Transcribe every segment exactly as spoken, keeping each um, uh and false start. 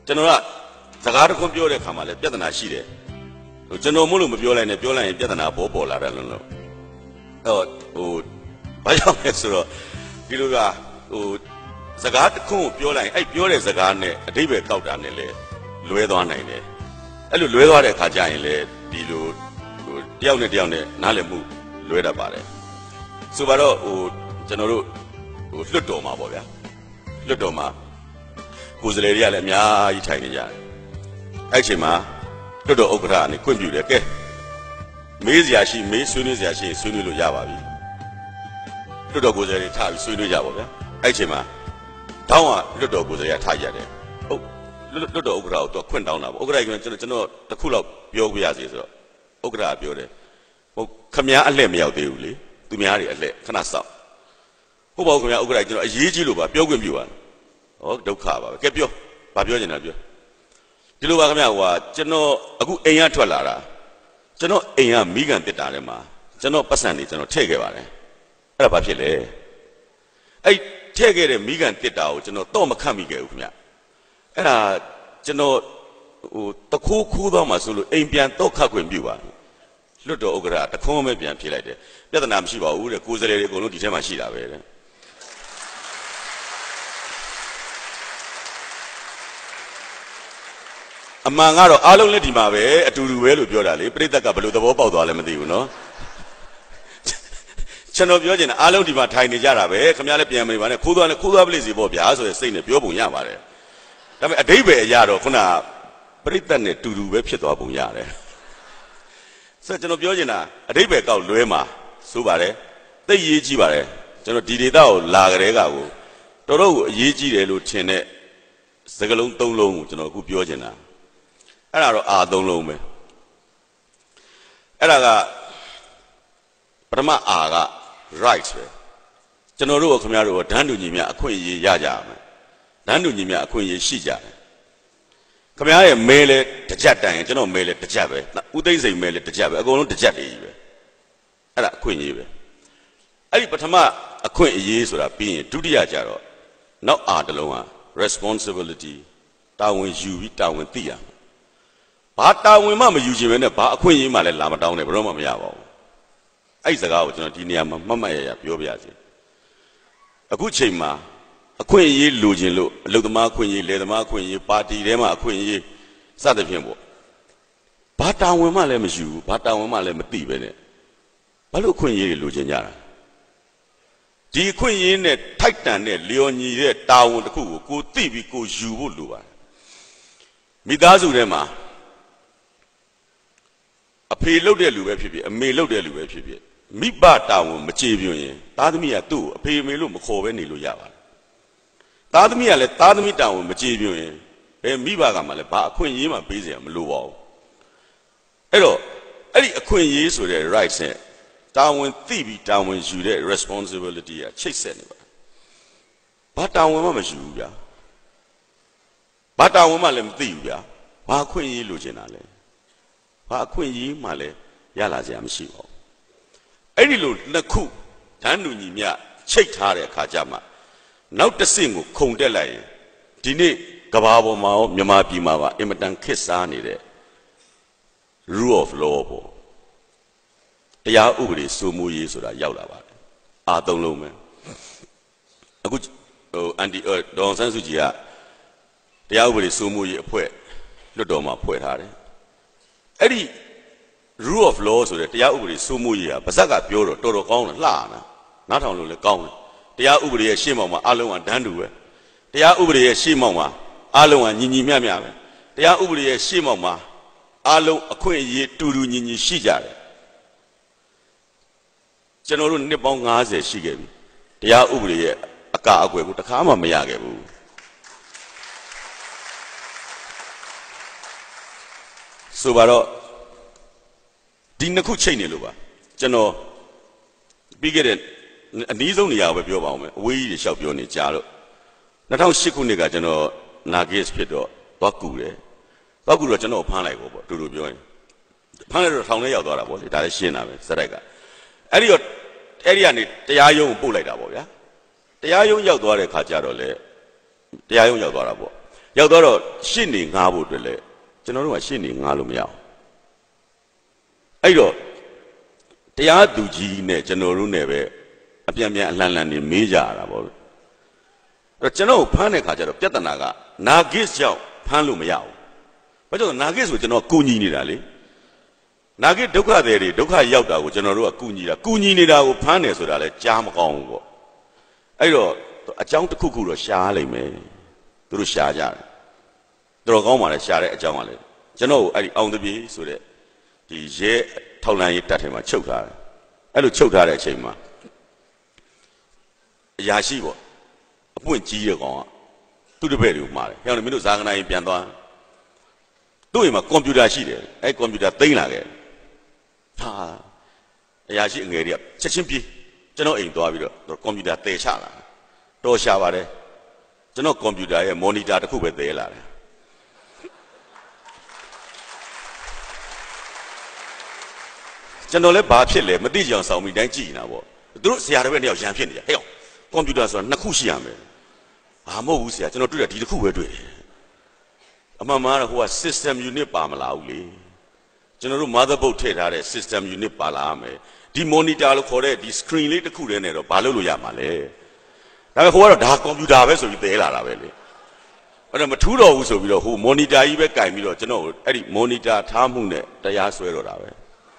ကျွန်တော်ကစကားတစ်ခွန်းပြောတဲ့ခါမှာလည်းပြဿနာရှိတယ်ကျွန်တော်မို့လို့မပြောလိုက်နဲ့ပြောလိုက်ရင်ပြဿနာပေါ်ပေါ်လာတယ်လို့လို့ဟိုဟိုဘာကြောင့်လဲဆိုတော့ဒီလိုကဟိုစကားတစ်ခွန်းကိုပြောလိုက်ရင်အဲ့ပြောတဲ့စကားနဲ့အဓိပ္ပာယ်ကောက်တာနဲ့လည်းလွဲသွားနိုင်တယ်အဲ့လိုလွဲသွားတဲ့ခါကျရင်လည်းဒီလိုဟိုတယောက်နဲ့တယောက်နဲ့နားလည်မှုလွဲတတ်ပါတယ်ဆိုပါတော့ဟိုကျွန်တော်တို့ဟိုလွတ်တော်မှာပေါ့ဗျာလွတ်တော်မှာကိုယ်စလေတွေကလည်းအများကြီးထိုင်နေကြတယ်အဲ့ချိန်မှာလွတ်တော်ဥက္ကဋ္ဌကနေခွင့်ပြုတယ်ကဲမေးစရာရှိမေးဆွေးနွေးစရာရှိဆွေးနွေးလို့ရပါပြီလွတ်တော်ကိုယ်စလေတွေထားပြီးဆွေးနွေးကြပါဗျာအဲ့ချိန်မှာတောင်းကလွတ်တော်ကိုယ်စလေကထားရတယ်ဟုတ်လွတ်တော်ဥက္ကဋ္ဌကိုတော့ခွင့်တောင်းတာပေါ့ဥက္ကဋ္ဌကကျွန်တော်ကျွန်တော်တစ်ခုလောက်ပြောပြရစီဆိုတော့ဥက္ကဋ္ဌကပြောတယ်ဟုတ်ခမည်းအလှည့်မရောက်သေးဘူးလေသူများတွေအလှည့်ခဏစောင့်ဟုတ်ပါဘူးခင်ဗျာဥက္ကဋ္ဌကျွန်တော်အရေးကြီးလို့ပါပြောခွင့်ပြုပါဟောဒုက္ခပါပဲကဲပြောဘာပြောနေတာပြောဒီလိုပါခင်ဗျာဟိုကကျွန်တော်အခုအိမ်ကထွက်လာတာကျွန်တော်အိမ်ကမိကန်တစ်တာထဲမှာကျွန်တော်ပတ်စံနေကျွန်တော်ထည့်ခဲ့ပါတယ်အဲ့ဒါဘာဖြစ်လဲအဲ့ထည့်ခဲ့တဲ့မိကန်တစ်တာကိုကျွန်တော်တော့မခတ်မိခဲ့ဘူးခင်ဗျာအဲ့ဒါကျွန်တော်ဟိုတခိုးခိုးသွားမှဆိုလို့အိမ်ပြန်တော့ခတ်ခွင့်ပြုပါလွတ်တော်ဥက္ကဋ္ဌတခွန်းပဲပြန်ဖြေလိုက်တယ်ပြဿနာမရှိပါဘူးတဲ့ကိုယ်စလေတွေအကုန်လုံးဒီထဲမှာရှိတာပဲတဲ့အမှန်ကတော့အားလုံးလက်ဒီမှာပဲအတူတူပဲလို့ပြောတာလေပြိတ္တကဘယ်လိုသဘောပေါက်သွားလဲမသိဘူးနော်ကျွန်တော်ပြောချင်တာအားလုံးဒီမှာထိုင်နေကြတာပဲခင်ဗျားလည်းပြန်မနေပါနဲ့ခိုးသွားနဲ့ခိုးသွားပလိစီပေါ့ဗျာဆိုတဲ့စိတ်နဲ့ပြောပုံရပါတယ်ဒါပေမဲ့အဓိပ္ပာယ်အရတော့ခုနပြိတ္တနဲ့တူတူပဲဖြစ်သွားပုံရတယ်ဆိုတော့ကျွန်တော်ပြောချင်တာအဓိပ္ပာယ်ကောက်လွဲမှာဆိုပါတယ်သိရေးကြီးပါတယ်ကျွန်တော်ဒီဒေတာကိုလာကြတဲ့ကကိုတော်တော်ကိုအရေးကြီးတယ်လို့ထင်တဲ့စကားလုံးသုံးလုံးကိုကျွန်တော်အခုပြောချင်တာအဲ့ဒါတော့အာသုံးလုံးပဲအဲ့ဒါကပထမအာက right ပဲကျွန်တော်တို့ကခင်ဗျားတို့ကဒန်းတူညီမြအခွင့်အရေးရကြရမယ်ဒန်းတူညီမြအခွင့်အရေးရှိကြတယ်ခင်ဗျားရဲ့မဲလဲတကြက်တိုင်ရင်ကျွန်တော်မဲလဲတကြက်ပဲဦးသိန်းစိန်မဲလဲတကြက်ပဲအကုန်လုံးတကြက်တည်းကြီးပဲအဲ့ဒါအခွင့်အရေးပဲအဲ့ဒီပထမအခွင့်အရေးဆိုတာပြီးရင်ဒုတိယကြတော့နောက်အာတလုံးက responsibility တာဝန်ယူပြီးတာဝန်သိရမယ်ဘာတာဝန်မှမယူခြင်းပဲနဲ့ဘာအခွင့်အရေးမှလည်းလာမတောင်းနဲ့ဘယ်တော့မှမရပါဘူးအဲ့ဒီစကားကိုကျွန်တော်ဒီနေရာမှာမှတ်မှတ်ရရပြောပြစီအခုချိန်မှာအခွင့်အရေးလိုချင်လို့အလုပ်သမားအခွင့်အရေးလယ်သမားအခွင့်အရေးပါတီထဲမှာအခွင့်အရေးစသဖြင့်ပေါ့ဘာတာဝန်မှလည်းမယူဘူးဘာတာဝန်မှလည်းမသိပဲနဲ့ဘာလို့အခွင့်အရေးတွေလိုချင်ကြတာဒီအခွင့်အရေးနဲ့ထိုက်တန်တဲ့လျော်ညီတဲ့တာဝန်တစ်ခုကိုကိုသိပြီးကိုယူဖို့လိုပါတယ်မိသားစုထဲမှာအဖေလှုပ်တဲ့လူပဲဖြစ်ဖြစ်အမေလှုပ်တဲ့လူပဲဖြစ်ဖြစ်မိဘတာဝန်မကြေပြွန်ရင်သားသမီးကသူ့ကိုအဖေအမေလို့မခေါ်ပဲနေလို့ရပါတယ်သားသမီးကလည်းသားသမီးတာဝန်မကြေပြွန်ရင်ဘယ်မိဘကမှလည်းဘာအခွင့်အရေးမှပေးစရာမလိုပါဘူးအဲ့တော့အဲ့ဒီအခွင့်အရေးဆိုတဲ့ rights နဲ့တာဝန်သိပြီးတာဝန်ယူတဲ့ responsibility ကချိတ်ဆက်နေပါဘာတာဝန်မှမယူဘူးဗျာဘာတာဝန်မှလည်းမသိဘူးဗျာဘာအခွင့်အရေးလိုချင်တာလဲဘာအခွင့်အရေးမှလည်းရလာစရာမရှိပါဘူးအဲ့ဒီလိုနှစ်ခုဓာတ်တူညီမျှချိတ်ထားတဲ့အခါကျမှနောက်တစ်ဆင့်ကိုခုန်တက်လိုက်ရင်ဒီနေ့ကဘာပေါ်မှာရောမြန်မာပြည်မှာပါအင်မတန်ခက်စားနေတဲ့ rule of law ပေါ့တရားဥပဒေစိုးမိုးရေးဆိုတာရောက်လာပါတယ်အာသုံးလုံးပဲအခုဟိုအန်တီဒေါ်ဆန်းစုကြည်ကတရားဥပဒေစိုးမိုးရေးအဖွဲ့လွှတ်တော်မှာဖွဲ့ထားတယ်အဲ့ဒီ rule of law ဆိုတဲ့တရားဥပဒေစိုးမိုးရေးဟာဗဇက်ကပြောတော့တော်တော်ကောင်းတယ်လှနာနားထောင်လို့လည်းကောင်းတယ်တရားဥပဒေရဲ့ရှေ့မှောက်မှာအလုံးကဒန်းတူပဲတရားဥပဒေရဲ့ရှေ့မှောက်မှာအလုံးကညီညီမျှမျှပဲတရားဥပဒေရဲ့ရှေ့မှောက်မှာအလုံးအခွင့်အရေးတူတူညီညီရှိကြတယ်ကျွန်တော်တို့နှစ်ပေါင်း၅၀ရှိခဲ့ပြီတရားဥပဒေရဲ့အကာအကွယ်ကိုတခါမှမရခဲ့ဘူးဆိုပါတော့ဒီနှစ်ခုချိန်နေလို့ပါကျွန်တော်ပြီးခဲ့တဲ့အနည်းဆုံးနေရာပဲပြောပါအောင်မယ်အဝေးကြီးတွေလျှောက်ပြောနေကြလို့၂၀၀၈ခုနှစ်ကကျွန်တော်နာဂစ်ဖြစ်တော့သွားကူတယ်သွားကူတော့ကျွန်တော်ဖမ်းလိုက်ပေါ့တူတူပြောရင်ဖမ်းလိုက်တော့ထောင်ထဲရောက်သွားတာပေါ့လေဒါလည်းရှင်းတာပဲစရိုက်ကအဲ့ဒီတော့အဲ့ဒီကနေတရားရုံးကိုပို့လိုက်တာပေါ့ဗျာတရားရုံးရောက်သွားတဲ့ခါကျတော့လေတရားရုံးရောက်သွားတာပေါ့ရောက်တော့ရှင်းနေငားဖို့အတွက်လေကျွန်တော်တို့ကရှင်းနေငားလို့မရအောင်အဲ့တော့တရားသူကြီးနဲ့ကျွန်တော်တို့နဲ့ပဲအပြန်ပြန်အလှန်လှန်နေမေးကြရတာပေါ့အဲ့တော့ကျွန်တော်ဖမ်းတဲ့ခါကျတော့ပြဿနာကနာဂစ်ကြောင့်ဖမ်းလို့မရဘူးဘာကြောင့်နာဂစ်ဆိုကျွန်တော်ကူညီနေတာလေနာဂစ်ဒုက္ခတွေတွေဒုက္ခရောက်တာကိုကျွန်တော်တို့ကကူညီတာကူညီနေတာကိုဖမ်းတယ်ဆိုတာလဲကြားမကောင်းဘူးပေါ့အဲ့တော့အကြောင်းတစ်ခုခုတော့ရှားလိမ့်မယ်သူတို့ရှားကြတယ်တော်ကောင်းပါလေရှားတဲ့အကြောင်းကလေကျွန်တော်အဲ့ဒီအောင်တပြေဆိုတဲ့ဒီရဲထောက်လန်းရေးတပ်ထဲမှာချုပ်ထားတယ်အဲ့လိုချုပ်ထားတဲ့အချိန်မှာအရာရှိပေါ့အပွင့်ကြီးတဲ့ကောင်ကသူ့တပည့်တွေကိုမှားတယ်ဟဲ့မင်းတို့ဇာကနာရင်ပြန်သွားသူ့အိမ်မှာကွန်ပျူတာရှိတယ်အဲ့ကွန်ပျူတာသိမ်းလာခဲ့ဟာအရာရှိအငယ်တွေကချက်ချင်းပြေးကျွန်တော်အိမ်သွားပြီးတော့ကွန်ပျူတာတည်ချလာတော်ရှာပါတယ်ကျွန်တော်ကွန်ပျူတာရဲ့မော်နီတာတစ်ခုပဲတည်လာတယ်ကျွန်တော်လည်းဘာဖြစ်လဲမသိကြအောင်စောင်းပြီးတိုင်းကြည့်နေတာပေါ့သူတို့ဆရာတစ်ပည့်တစ်ယောက်ရန်ဖြစ်နေကြဟဲ့ကွန်ပျူတာဆိုတာနှစ်ခုရှိရမယ်ဘာမဟုတ်ဘူးဆရာကျွန်တော်တွေ့တာဒီတစ်ခုပဲတွေ့တယ်အမှန်မှန်တော့ဟိုက system unit ပါမလာဘူးလေကျွန်တော်တို့ motherboard ထည့်ထားတဲ့ system unit ပါလာမယ်ဒီ monitor လို့ခေါ်တဲ့ဒီ screen လေးတစ်ခုတည်းနဲ့တော့ဘာလုပ်လို့ရမှာလဲဒါပေမဲ့ဟိုကတော့ဒါကွန်ပျူတာပဲဆိုပြီးသဲလာတာပဲလေအဲ့တော့မထူးတော့ဘူးဆိုပြီးတော့ဟို monitor ကြီးပဲကင်ပြီးတော့ကျွန်တော်အဲ့ဒီ monitor ထားမှုနဲ့တရားစွဲတော့တာပဲ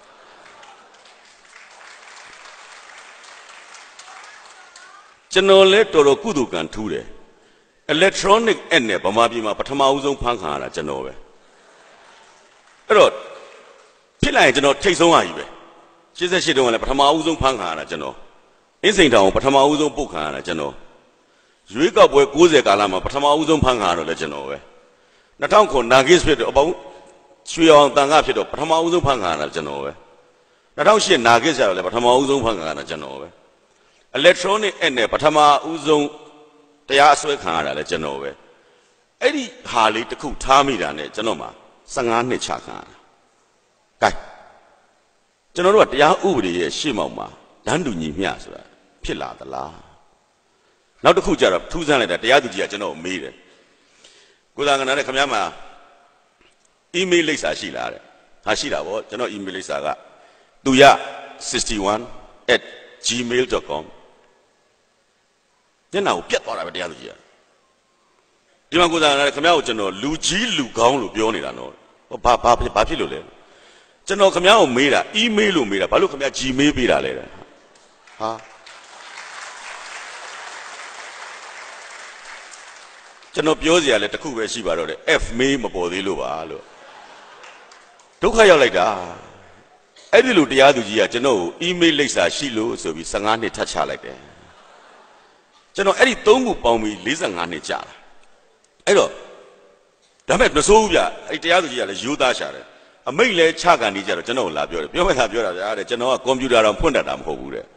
ကျွန်တော်လဲတော်တော်ကုသကံထူးတယ် electronic act နဲ့ဗမာပြည်မှာပထမဦးဆုံးဖမ်းခံရတာကျွန်တော်ပဲအဲ့တော့ဖြစ်လာရင်ကျွန်တော်ထိတ်ဆုံးရကြီးပဲရှစ်ရှစ်တုန်းကလည်းပထမဦးဆုံးဖမ်းခံရတာကျွန်တော်အင်းစိန်တောင်ပထမဦးဆုံးပုတ်ခံရတာကျွန်တော်ရွေးကောက်ပွဲ၉၀ကာလမှာပထမဦးဆုံးဖမ်းခံရတော့လည်းကျွန်တော်ပဲ၂၀၀၉နာဂစ်ဖြစ်တော့အပေါင်းရွှေအောင်တန်ခါဖြစ်တော့ပထမဦးဆုံးဖမ်းခံရတာကျွန်တော်ပဲ၂၀၀၈နာဂစ်ကျတော့လည်းပထမဦးဆုံးဖမ်းခံရတာကျွန်တော်ပဲ electronic act နဲ့ပထမဦးဆုံးတရားအစွဲခံရတာလည်းကျွန်တော်ပဲအဲ့ဒီဟာလေးတစ်ခုထားမိတာနဲ့ကျွန်တော်မှာ၁၅နှစ်ချခံရတာကဲကျွန်တော်တို့ကတရားဥပဒေရဲ့ရှေ့မှောက်မှာတန်းတူညီမျှဆိုတာဖြစ်လာသလားနောက်တစ်ခုကျတော့ထူးဆန်းလိုက်တာတရားသူကြီးကကျွန်တော်မေးတယ်ကိုသာကနာနဲ့ခင်ဗျားမှာ email လိပ်စာရှိလားတဲ့ဟာရှိတာဗောကျွန်တော် email လိပ်စာကသူရ61 at gmail dot com ညနာကိုပြတ်သွားတာပဲတရားသူကြီးကဒီမှာကိုသာကနာနဲ့ခင်ဗျားကိုကျွန်တော်လူကြီးလူကောင်းလို့ပြောနေတာနော်ဘာဘာဘာဖြစ်လို့လဲကျွန်တော်ခင်ဗျားကိုမေးတာ email လို့မေးတာဘာလို့ခင်ဗျား gmail ပေးတာလဲဟာကျွန်တော်ပြောစရာလည်းတစ်ခုပဲရှိပါတော့တယ် F mail မပေါ်သေးလို့ပါလို့ဒုက္ခရောက်လိုက်တာအဲ့ဒီလိုတရားသူကြီးကကျွန်တော်ကို email လိပ်စာရှိလို့ဆိုပြီး၁၅နှစ်ထပ်ချလိုက်တယ်ကျွန်တော်အဲ့ဒီသုံးခုပေါင်းပြီး၄၅နှစ်ကြာလာအဲ့တော့ဒါမဲ့မစိုးဘူးဗျအဲ့တရားသူကြီးကလည်းရိုးသားရှာတယ်အမိတ်လဲချကန်နေကြတော့ကျွန်တော်လာပြောတယ်ပြောမဲ့သာပြောတာဗျာတဲ့ကျွန်တော်ကကွန်ပျူတာတော့ဖွင့်တတ်တာမဟုတ်ဘူးတဲ့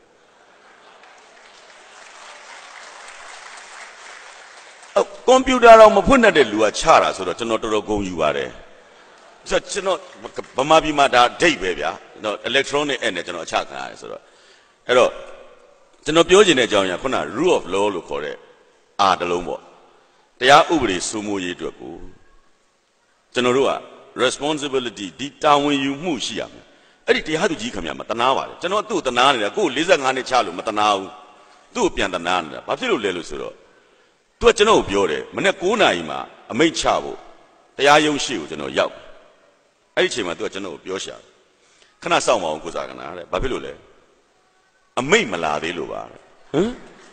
အော်ကွန်ပျူတာတော့မဖွင့်တတ်တဲ့လူကချတာဆိုတော့ကျွန်တော်တော်တော်ဂုဏ်ယူပါတယ်ဆိုတော့ကျွန်တော်ဗမာပြည်မှာဒါဒိတ်ပဲဗျာနော် electronic act နဲ့ကျွန်တော်အချခံရတယ်ဆိုတော့အဲ့တော့ကျွန်တော်ပြောချင်တဲ့အကြောင်းအရာခုန rule of law လို့ခေါ်တဲ့အာတလုံးပေါ့တရားဥပဒေစိုးမိုးရေးအတွက်ကိုကျွန်တော်တို့ကresponsibility ဒီတာဝန်ယူမှုရှိရမယ်အဲ့ဒီတရားသူကြီးခင်ဗျာမတနာပါလေကျွန်တော်သူ့တနာနေတာကိုယ်၄၅နှစ်ချလို့မတနာဘူးသူ့ကိုပြန်တနာနေတာဘာဖြစ်လို့လဲလို့ဆိုတော့သူကကျွန်တော်ကိုပြောတယ်မနေ့၉နာရီမှာအမိတ်ချဖို့တရားရုံးရှိကိုကျွန်တော်ရောက်အဲ့ဒီအချိန်မှာသူကကျွန်တော်ကိုပြောရှာခဏစောင့်ပါအောင်ကိုစားကနာတဲ့ဘာဖြစ်လို့လဲအမိတ်မလာသေးလို့ပါဟမ်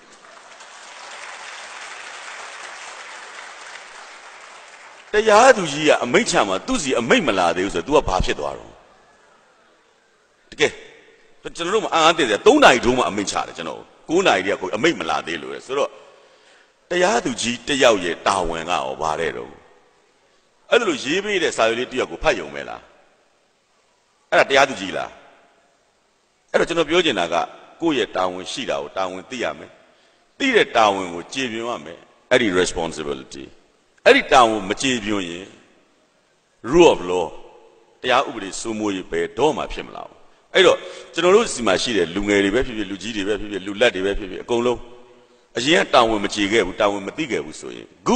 တရားသူကြီးကအမိတ်ချမှာသူ့စီအမိတ်မလာသေးဘူးဆိုတော့ तू ကဘာဖြစ်သွားတော့တကယ်ကျွန်တော်တို့မအားအားတည်တယ်၃နာရီတုန်းမှအမိတ်ချတယ်ကျွန်တော်၉နာရီတည်းကကိုအမိတ်မလာသေးလို့လေဆိုတော့တရားသူကြီးတယောက်ရဲ့တာဝန်ကရောဘာတဲ့တော့အဲ့လိုရေးပေးတဲ့စာရွက်လေးတယောက်ကိုဖတ်ယုံမဲလားအဲ့ဒါတရားသူကြီးလားအဲ့တော့ကျွန်တော်ပြောချင်တာကကိုယ့်ရဲ့တာဝန်ရှိတာကိုတာဝန်သိရမယ်သိတဲ့တာဝန်ကိုကျေပြွန်ရမယ်အဲ့ဒီ responsibilityအဲ့ဒီတာဝန်မကျေပြွန်ရင် rule of law တရားဥပဒေစိုးမိုးရေးပဲတော့မှဖြစ်မလာဘူးအဲ့တော့ကျွန်တော်တို့စီမှာရှိတဲ့လူငယ်တွေပဲဖြစ်ဖြစ်လူကြီးတွေပဲဖြစ်ဖြစ်လူလက်တွေပဲဖြစ်ဖြစ်အကုန်လုံးအရင်ကတာဝန်မကျေခဲ့ဘူးတာဝန်မသိခဲ့ဘူးဆိုရင်ခု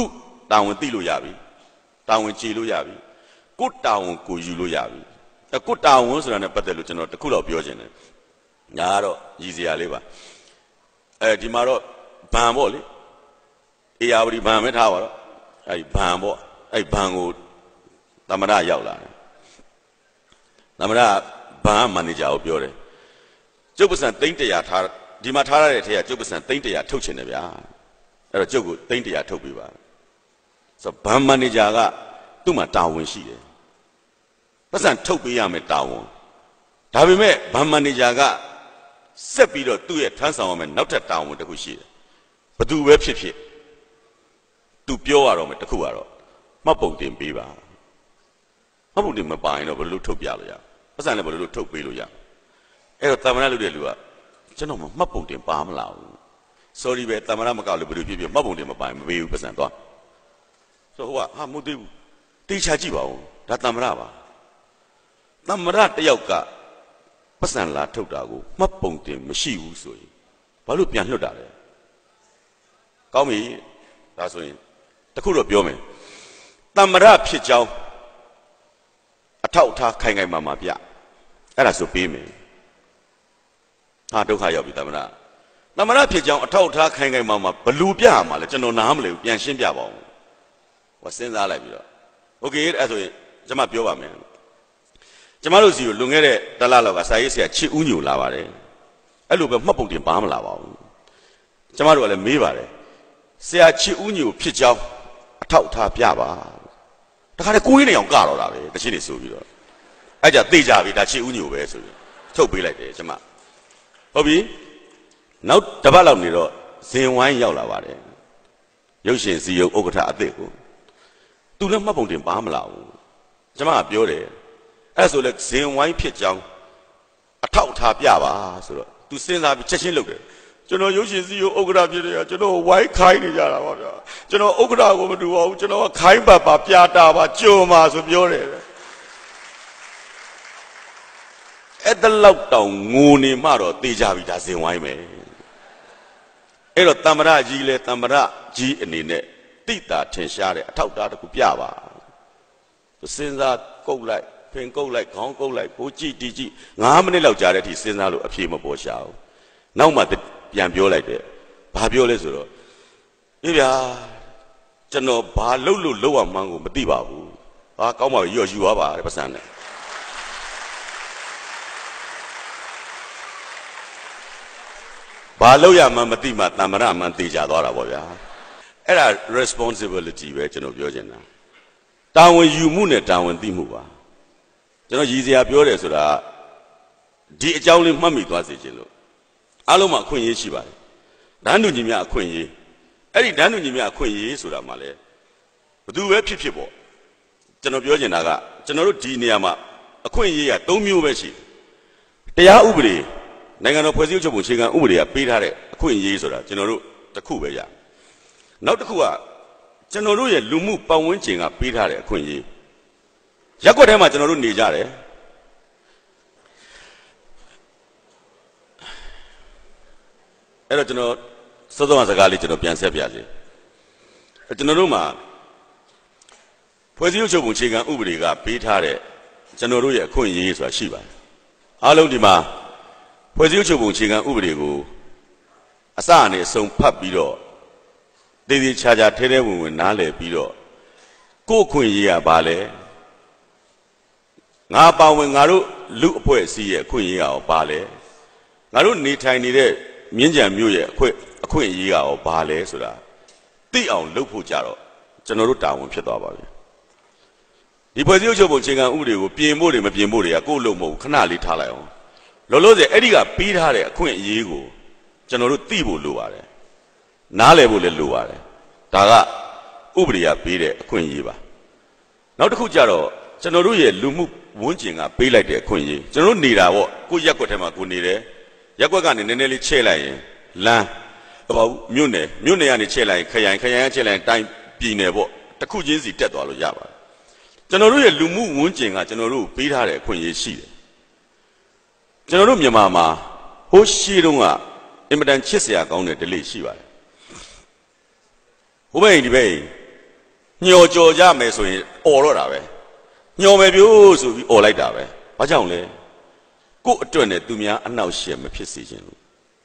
တာဝန်သိလို့ရပြီတာဝန်ကြည်လို့ရပြီကိုတာဝန်ကိုယူလို့ရပြီအဲကိုတာဝန်ဆိုတာနဲ့ပတ်သက်လို့ကျွန်တော်တခုလောက်ပြောချင်တယ်ညာကတော့ရည်စရာလေးပါအဲဒီမှာတော့ဘန်ပေါ့လေအေယာဝတီဘန်မဲထားပါတော့အဲဒီဘန်ပေါ့အဲဒီဘန်ကိုသမရရောက်လာတယ်သမရဘန်မန်နေဂျာကိုပြောတယ်ကျုပ်ပစံသိန်းတရာထားဒီမှာထားရတဲ့ထဲကကျုပ်ပစံသိန်းတရာထုတ်ချင်တယ်ဗျာအဲ့တော့ကျုပ်ကိုသိန်းတရာထုတ်ပေးပါဆိုဘန်မန်နေဂျာကသူ့မှာတာဝန်ရှိတယ်ပစံထုတ်ပေးရမယ်တာဝန်ဒါပေမဲ့ဘန်မန်နေဂျာကဆက်ပြီးတော့သူ့ရဲ့ထမ်းဆောင်ရမယ်နောက်ထပ်တာဝန်တစ်ခုရှိတယ်ဘသူပဲဖြစ်ဖြစ်သူပြောရတော့မယ်တစ်ခုကတော့မှတ်ပုံတင်ပေးပါမှတ်ပုံတင်မပါရင်တော့ဘယ်လိုထုတ်ပြလို့ရပစံလည်းဘယ်လိုထုတ်ပေးလို့ရအဲ့တော့တမန်လူတဲ့လူကကျွန်တော်မှတ်ပုံတင်ပါမလားဘူး sorry ပဲတမန်မကောက်လို့ဘယ်လိုဖြစ်ဖြစ်မှတ်ပုံတင်မပါရင်မပေးဘူးပစံသွားဆိုဟိုကဟာမသိဘူးတေချာကြည့်ပါဦးဒါတမန်ပါတမန်တယောက်ကပစံလာထုတ်တာကိုမှတ်ပုံတင်မရှိဘူးဆိုရင်ဘာလို့ပြန်လွတ်တာလဲကောင်းပြီဒါဆိုရင်တခုတော့ပြောမယ်တမရဖြစ်ကြောင်းအထောက်အထားခိုင်ခိုင်မာမာပြအဲ့ဒါဆိုပေးမယ်ဟာဒုက္ခရောက်ပြီတမရတမရဖြစ်ကြောင်းအထောက်အထားခိုင်ခိုင်မာမာဘလူပြရမှာလဲကျွန်တော်နားမလည်ဘူးပြန်ရှင်းပြပါဦးဟောစဉ်းစားလိုက်ပြီးတော့โอเคအဲ့ဆိုရင်ကျွန်မပြောပါမယ်ကျမတို့စီကိုလွန်ခဲ့တဲ့တလလောက်ကစာရေးဆရာချစ်ဦးညိုလာပါတယ်အဲ့လိုပဲမှတ်ပုံတင်ပါမလာပါဘူးကျမတို့ကလည်းမေးပါတယ်ဆရာချစ်ဦးညိုဖြစ်ကြောင်းအထောက်အထားပြပါတခါတည်းကိုင်းနေအောင်ကတော့တာပဲတချင်းနေဆိုပြီးတော့အဲ့ကြသိကြပြီဒါချစ်ဦးညိုပဲဆိုပြီးထုတ်ပေးလိုက်တယ်ကျမဟုတ်ပြီနောက်တစ်ပတ်လောက်နေတော့ဇင်ဝိုင်းရောက်လာပါတယ်ရုပ်ရှင်စီယုံဥက္ကဋ္ဌအသစ်ကိုသူလည်းမှတ်ပုံတင်ပါမလာဘူးကျမကပြောတယ်အဲ့ဆိုလဲဇင်ဝိုင်းဖြစ်ကြောင်းအထောက်အထားပြပါဆိုတော့သူစဉ်းစားပြီးချက်ချင်းလုပ်တယ်ကျွန်တော်ရုပ်ရှင်စီကိုဥက္ကဋ္ဌဖြစ်တယ်ကျွန်တော်ဝိုင်းခိုင်းနေကြတာပါဗျာကျွန်တော်ဥက္ကဋ္ဌကိုမတူပါဘူးကျွန်တော်ကခိုင်းပါပါပြတာပါကြုံပါဆိုပြောတယ်အဲ့တလောက်တောင်ငိုနေမှတော့တေးကြပြီဒါဇင်ဝိုင်းပဲအဲ့တော့တမ္မရကြီးလဲတမ္မရကြီးအနေနဲ့တိတာထင်ရှားတဲ့အထောက်အထားတစ်ခုပြပါစဉ်းစားကုတ်လိုက်ဖင်ကုတ်လိုက်ခေါင်းကုတ်လိုက်ကိုကြည့်တီးကြည့်ငါးမိနစ်လောက်ကြာတဲ့အထိစဉ်းစားလို့အဖြေမပေါ်ရှာဘူးနောက်မှပြန်ပြောလိုက်တယ်ဘာပြောလဲဆိုတော့အေးဗျာကျွန်တော်ဘာလုပ်လို့လုပ်ရမှန်းကိုမသိပါဘူးဟာကောင်းပါပြီရော့ယူသွားပါတဲ့ပတ်စံနဲ့ဘာလုပ်ရမှန်းမသိမှတမ္မရမှန်သိကြသွားတာပေါ့ဗျာအဲ့ဒါ responsibility ပဲကျွန်တော်ပြောချင်တာတာဝန်ယူမှုနဲ့တာဝန်သိမှုပါကျွန်တော်ရည်စရာပြောတယ်ဆိုတာဒီအကြောင်းလေးမှတ်မိသွားစေခြင်းလို့အားလုံးမှာအခွင့်အရေးရှိပါတယ်ဒန်းတူညီများအခွင့်အရေးအဲ့ဒီဒန်းတူညီများအခွင့်အရေးဆိုတာမှလည်းဘသူပဲဖြစ်ဖြစ်ပေါ့ကျွန်တော်ပြောချင်တာကကျွန်တော်တို့ဒီနေရာမှာအခွင့်အရေးက၃မျိုးပဲရှိတယ်တရားဥပဒေနိုင်ငံတော်ဖွဲ့စည်းချုပ်ပုံအခြေခံဥပဒေကပေးထားတဲ့အခွင့်အရေးဆိုတာကျွန်တော်တို့တစ်ခုပဲရနောက်တစ်ခုကကျွန်တော်တို့ရဲ့လူမှုပတ်ဝန်းကျင်ကပေးထားတဲ့အခွင့်အရေးရက်ွက်ထဲမှာကျွန်တော်တို့နေကြတယ်အဲ့တော့ကျွန်တော်စောစောစကားလေးကျွန်တော်ပြန်ဆက်ပြစေကျွန်တော်တို့မှာဖွဲ့စည်းချုပ်ပုံအခြေခံဥပဒေကပေးထားတဲ့ကျွန်တော်တို့ရဲ့အခွင့်အရေးဆိုတာရှိပါတယ်အားလုံးဒီမှာဖွဲ့စည်းချုပ်ပုံအခြေခံဥပဒေကိုအစအနေအဆုံးဖတ်ပြီးတော့တည်တည်ချာချာထဲထဲဝင်ဝင်နားလည်ပြီးတော့ကိုယ့်အခွင့်အရေးကဘာလဲငါပါဝင်ငါတို့လူအဖွဲ့အစည်းရဲ့အခွင့်အရေးကရောဘာလဲငါတို့နေထိုင်နေတဲ့မြင်းကြံမြို့ရဲ့အခွင့်အခွင့်အရေးကရောဘာလဲဆိုတာသိအောင်လုပ်ဖို့ကြတော့ကျွန်တော်တို့တာဝန်ဖြစ်သွားပါပြီဒီဖွဲ့စည်းချုပ်ပုံအခြေခံဥပဒေကိုပြင်ဖို့တွေမပြင်ဖို့တွေကကိုယ့်လို့မဟုတ်ဘူးခဏလေးထားလိုက်အောင်လောလောဆယ်အဲ့ဒီကပြီးထားတဲ့အခွင့်အရေးကိုကျွန်တော်တို့သိဖို့လိုပါတယ်နားလည်ဖို့လည်းလိုပါတယ်ဒါကဥပဒေကပေးတဲ့အခွင့်အရေးပါနောက်တစ်ခုကြတော့ကျွန်တော်တို့ရဲ့လူမှုဝန်းကျင်ကပေးလိုက်တဲ့အခွင့်အရေးကျွန်တော်တို့နေတာပေါ့ကိုရက်ွက်ထဲမှာကိုနေတယ်ရက်ွက်ကနေနည်းနည်းလေးချဲ့လိုက်ရင်လမ်းဟောမြို့နယ်မြို့နယ်ကနေချဲ့လိုက်ရင်ခရိုင်ခရိုင်ကချဲ့လိုက်ရင်တိုင်းပြည်နယ်ပေါ့တစ်ခုချင်းစီတက်သွားလို့ရပါတယ်ကျွန်တော်တို့ရဲ့လူမှုဝန်းကျင်ကကျွန်တော်တို့ပေးထားတဲ့အခွင့်အရေးရှိတယ်ကျွန်တော်တို့မြန်မာမှာဟိုးရှိတုန်းကအင်မတန်ချစ်စရာကောင်းတဲ့ဓလေ့ရှိပါတယ်ဟိုဘက်ဒီဘက်ညော်ကြော်ကြမယ်ဆိုရင်អော်တော့တာပဲညော်မယ်ပြို့ဆိုပြီးអော်လိုက်တာပဲဘာကြောင့်လဲကို့အတွက်နဲ့သူများအနောက်ရှက်မဖြစ်စေချင်လို့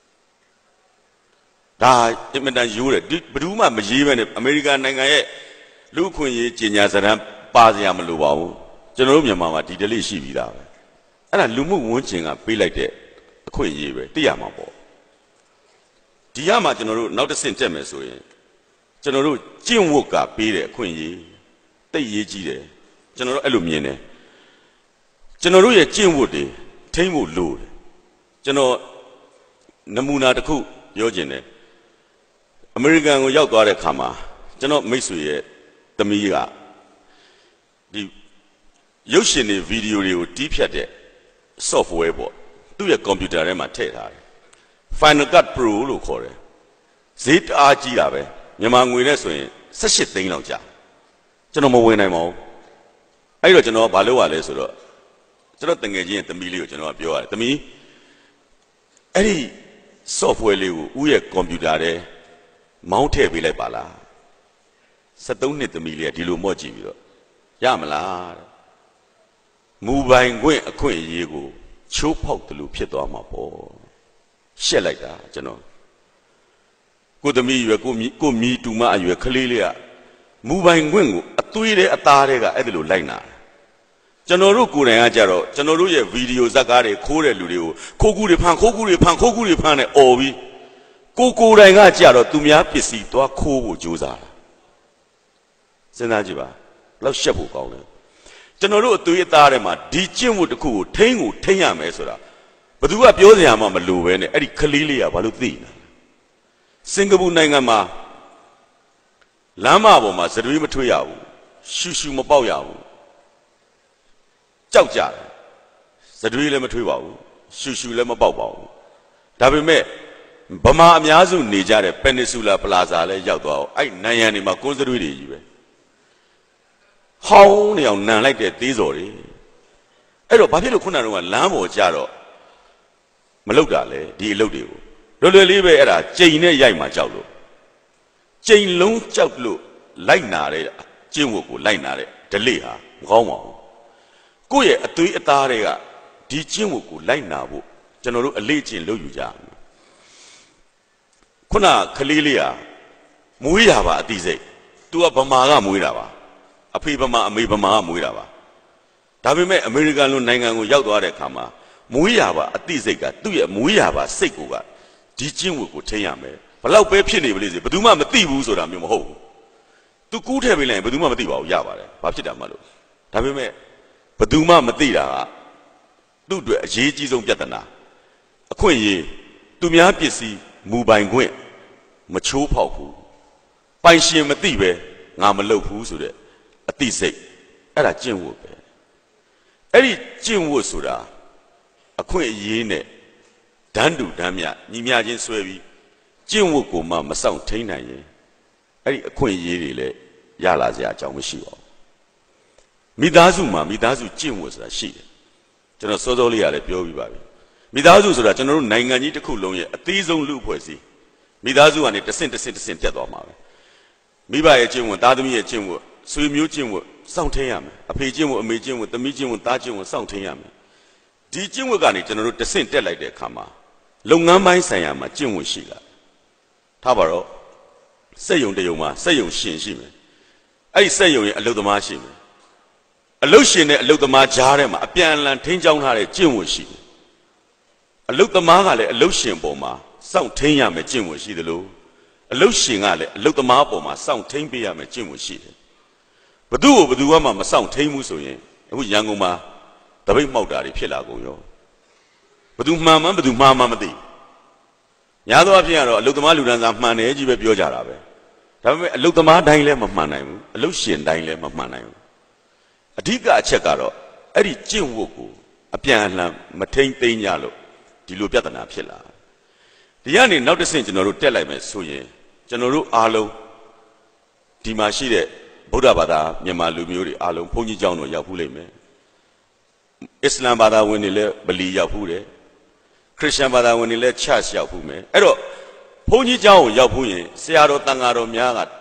ဒါအင်မတန်ရိုးတယ်ဘယ်သူမှမရေးပဲနဲ့အမေရိကန်နိုင်ငံရဲ့လူခွင့်ရေးကြီးညာစရန်ပါစရာမလိုပါဘူးကျွန်တော်တို့မြန်မာမှာဒီတလေးရှိပြီးသားပဲအဲ့ဒါလူမှုဝန်ကျင်ကပေးလိုက်တဲ့အခွင့်အရေးပဲသိရမှာပေါ့ဒီရမှာကျွန်တော်တို့နောက်တစ်ဆင့်တက်မယ်ဆိုရင်ကျွန်တော်တို့ကျင့်ဝတ်ကပေးတဲ့အခွင့်အရေးတိတ်ရေးကြီးတယ်ကျွန်တော်တို့အဲ့လိုမြင်တယ်ကျွန်တော်တို့ရဲ့ကျင့်ဝတ်တွေထိမ့်ဖို့လိုတယ်ကျွန်တော်နမူနာတစ်ခုပြောခြင်းတယ်အမေရိကန်ကိုရောက်သွားတဲ့ခါမှာကျွန်တော်မိတ်ဆွေရဲ့သမီးကဒီရုပ်ရှင်တွေဗီဒီယိုတွေကိုတီးဖြတ်တဲ့ software ပေါ့သူ့ရဲ့ computer ထဲမှာထည့်ထားတယ် Final Cut Pro လို့ခေါ်တယ်ဈေးတအားကြီးတာပဲမြန်မာငွေနဲ့ဆိုရင်၁၈သိန်းလောက်ကြာကျွန်တော်မဝင်နိုင်ပါဘူးအဲ့တော့ကျွန်တော်ဘာလုပ်ရလဲဆိုတော့ကျွန်တော်တငယ်ချင်းရဲ့သမီးလေးကိုကျွန်တော်ပြောရတယ်သမီးအဲ့ဒီ software လေးကိုဦးရဲ့ computer ထဲမောင်းထည့်ပေးလိုက်ပါလား၁၃နှစ်သမီးလေးကဒီလိုမော့ကြည့်ပြီးတော့ရမလားတဲ့မူပိုင်ခွင့်အခွင့်အရေးကိုချိုးဖောက်တယ်လို့ဖြစ်သွားမှာပေါ့ရှက်လိုက်တာကျွန်တော်ကိုသမီးရွယ်ကိုကိုမီတူမအရွယ်ကလေးလေးကမူပိုင်ခွင့်ကိုအသွေးတဲ့အသားတွေကအဲ့ဒါလိုလိုက်နာကျွန်တော်တို့ကိုယ်တိုင်ကကြတော့ကျွန်တော်တို့ရဲ့ဗီဒီယိုဇာတ်ကားတွေခိုးတဲ့လူတွေကိုခိုးကူးတွေဖန်ခိုးကူးတွေဖန်ခိုးကူးတွေဖန်နဲ့អော်ပြီးကိုကိုယ်တိုင်ကကြတော့သူများပစ္စည်းသွားခိုးဖို့ကြိုးစားတာစဉ်းစားကြည့်ပါလောက်ရှက်ဖို့ကောင်းတယ်ကျွန်တော်တို့အသွေးအသားထဲမှာဒီကျင့်ဝတ်တစ်ခုကိုထိန်းကိုထိန်းရမယ်ဆိုတာဘသူကပြောစရာမှမလိုပဲနဲ့အဲ့ဒီကလေးလေးကဘာလို့သိနေစင်ကာပူနိုင်ငံမှာလမ်းမပေါ်မှာသတွေးမထွေးရဘူးရှူရှူမပေါက်ရဘူးကြောက်ကြတယ်သတွေးလည်းမထွေးပါဘူးရှူရှူလည်းမပေါက်ပါဘူးဒါပေမဲ့ဗမာအများစုနေကြတဲ့ Peninsula Plaza လည်းရောက်သွားအောင်အဲ့နိုင်ရန်တွေမှာကိုယ်သတွေးတွေကြီးပဲဟောင်းနေအောင်နံလိုက်တဲ့သေးစော်တွေအဲ့တော့ဘာဖြစ်လို့ခုနကတော့လမ်းပေါ်ကြတော့မလုပ်တာလေဒီအလုပ်တွေကိုလွယ်လွယ်လေးပဲအဲ့ဒါကြိမ်နဲ့ရိုက်မှကြောက်လို့ကြိမ်လုံးကြောက်လို့လိုက်နာတဲ့ကျင့်ဝတ်ကိုလိုက်နာတဲ့ဓလေ့ဟာမကောင်းပါဘူးကိုယ့်ရဲ့အသွေးအသားတွေကဒီကျင့်ဝတ်ကိုလိုက်နာဖို့ကျွန်တော်တို့အလေးကျင့်လုပ်ယူကြမယ်ခုနကလေးလေးဟာမွေးတာပါအတိစိတ် तू ကဗမာကမွေးတာပါအဖေဗမာအမေဗမာကမွေးတာပါဒါပေမဲ့အမေရိကန်လိုနိုင်ငံကိုရောက်သွားတဲ့အခါမှာမွေးရပါအတိစိတ်ကသူ့ရဲ့မွေးရပါစိတ်ကိုကဒီကျင့်ဝတ်ကိုထိန်းရမယ်ဘလောက်ပဲဖြစ်နေပါလိမ့်စေဘယ်သူမှမသိဘူးဆိုတာမျိုးမဟုတ်ဘူး तू ကူးထည့်ပေးလိုက်ရင်ဘယ်သူမှမသိပါဘူးရပါတယ်ဘာဖြစ်တာမှလို့ဒါပေမဲ့ဘယ်သူမှမသိတာကသူ့အတွက်အရေးကြီးဆုံးပြဿနာအခွင့်အရေးသူများပစ္စည်းမူပိုင်ခွင့်မချိုးဖောက်ဘူးပိုင်ရှင်မသိပဲငါမလုပ်ဘူးဆိုတဲ့အတိစိတ်အဲ့ဒါကျင့်ဝတ်ပဲအဲ့ဒီကျင့်ဝတ်ဆိုတာအခွင့်အရေးနဲ့ဒန်းတူဒန်းမြညီမျှချင်းဆွဲပြီးကျင့်ဝတ်ကိုမှမဆောင်ထိန်နိုင်ရင်အဲ့ဒီအခွင့်အရေးတွေလည်းရလာစရာအကြောင်းမရှိပါဘူးမိသားစုမှာမိသားစုကျင့်ဝတ်ဆိုတာရှိတယ်ကျွန်တော်စောစောလေးကလည်းပြောပြီးပါပြီမိသားစုဆိုတာကျွန်တော်တို့နိုင်ငံကြီးတစ်ခုလုံးရဲ့အသေးဆုံးလူအဖွဲ့အစည်းမိသားစုကနေတဆင့်တဆင့်တဆင့်တက်သွားမှာပဲမိဘရဲ့ကျင့်ဝတ်သားသမီးရဲ့ကျင့်ဝတ်ဆွေမျိုးကျင့်ဝတ်စောင့်ထိန်ရမယ်အဖေကျင့်ဝတ်အမေကျင့်ဝတ်သမီးကျင့်ဝတ်သားကျင့်ဝတ်စောင့်ထိန်ရမယ်ဒီကျင့်ဝတ်ကနေကျွန်တော်တို့တဆင့်တက်လိုက်တဲ့အခါမှာလုပ်ငန်းပိုင်းဆိုင်ရာမှာကျင့်ဝတ်ရှိလာထားပါတော့စက်ယုံတယုံမှာစက်ယုံရှင်ရှိမယ်အဲ့ဒီစက်ယုံရဲ့အလုပ်သမားရှိမယ်အလုပ်ရှင်နဲ့အလုပ်သမားကြားထဲမှာအပြန်အလှန်ထိန်းချောင်းထားတဲ့ကျင့်ဝတ်ရှိတယ်အလုပ်သမားကလည်းအလုပ်ရှင်ပေါ်မှာစောင့်ထိန်ရမယ်ကျင့်ဝတ်ရှိတယ်လို့အလုပ်ရှင်ကလည်းအလုပ်သမားပေါ်မှာစောင့်ထိန်ပေးရမယ်ကျင့်ဝတ်ရှိတယ်ဘသူ့ကိုဘသူမှမစောင့်ထိန်ဘူးဆိုရင်အခုရန်ကုန်မှာတပိတ်မှောက်တာတွေဖြစ်လာကုန်ရောဘသူမှန်မှန်ဘသူမှားမှန်မသိညာသောအဖြစ်ကတော့အလုသမားလူဒန်းစားမှန်တယ်ကြီးပဲပြောကြတာပဲဒါပေမဲ့အလုသမားတိုင်းလည်းမမှန်နိုင်ဘူးအလုရှင်တိုင်းလည်းမမှန်နိုင်ဘူးအဓိကအချက်ကတော့အဲ့ဒီကျင့်ဝတ်ကိုအပြန်အလှန်မထိန်သိမ်းကြလို့ဒီလိုပြဿနာဖြစ်လာဒီကနေနောက်တစ်ဆင့်ကျွန်တော်တို့တက်လိုက်မယ်ဆိုရင်ကျွန်တော်တို့အားလုံးဒီမှာရှိတဲ့ဗုဒ္ဓဘာသာမြန်မာလူမျိုးတွေအားလုံးဘုန်းကြီးကျောင်းတော်ရောက်ဖူးလိမ့်မယ်အစ္စလာမ်ဘာသာဝင်တွေလည်းဗလီရောက်ဖူးတယ်ခရစ်ယာန်ဘာသာဝင်တွေလည်း church ရောက်ဖူးမယ်အဲ့တော့ဘုန်းကြီးကျောင်းကိုရောက်ဖူးရင်ဆရာတော်တန်ဃာတော်များက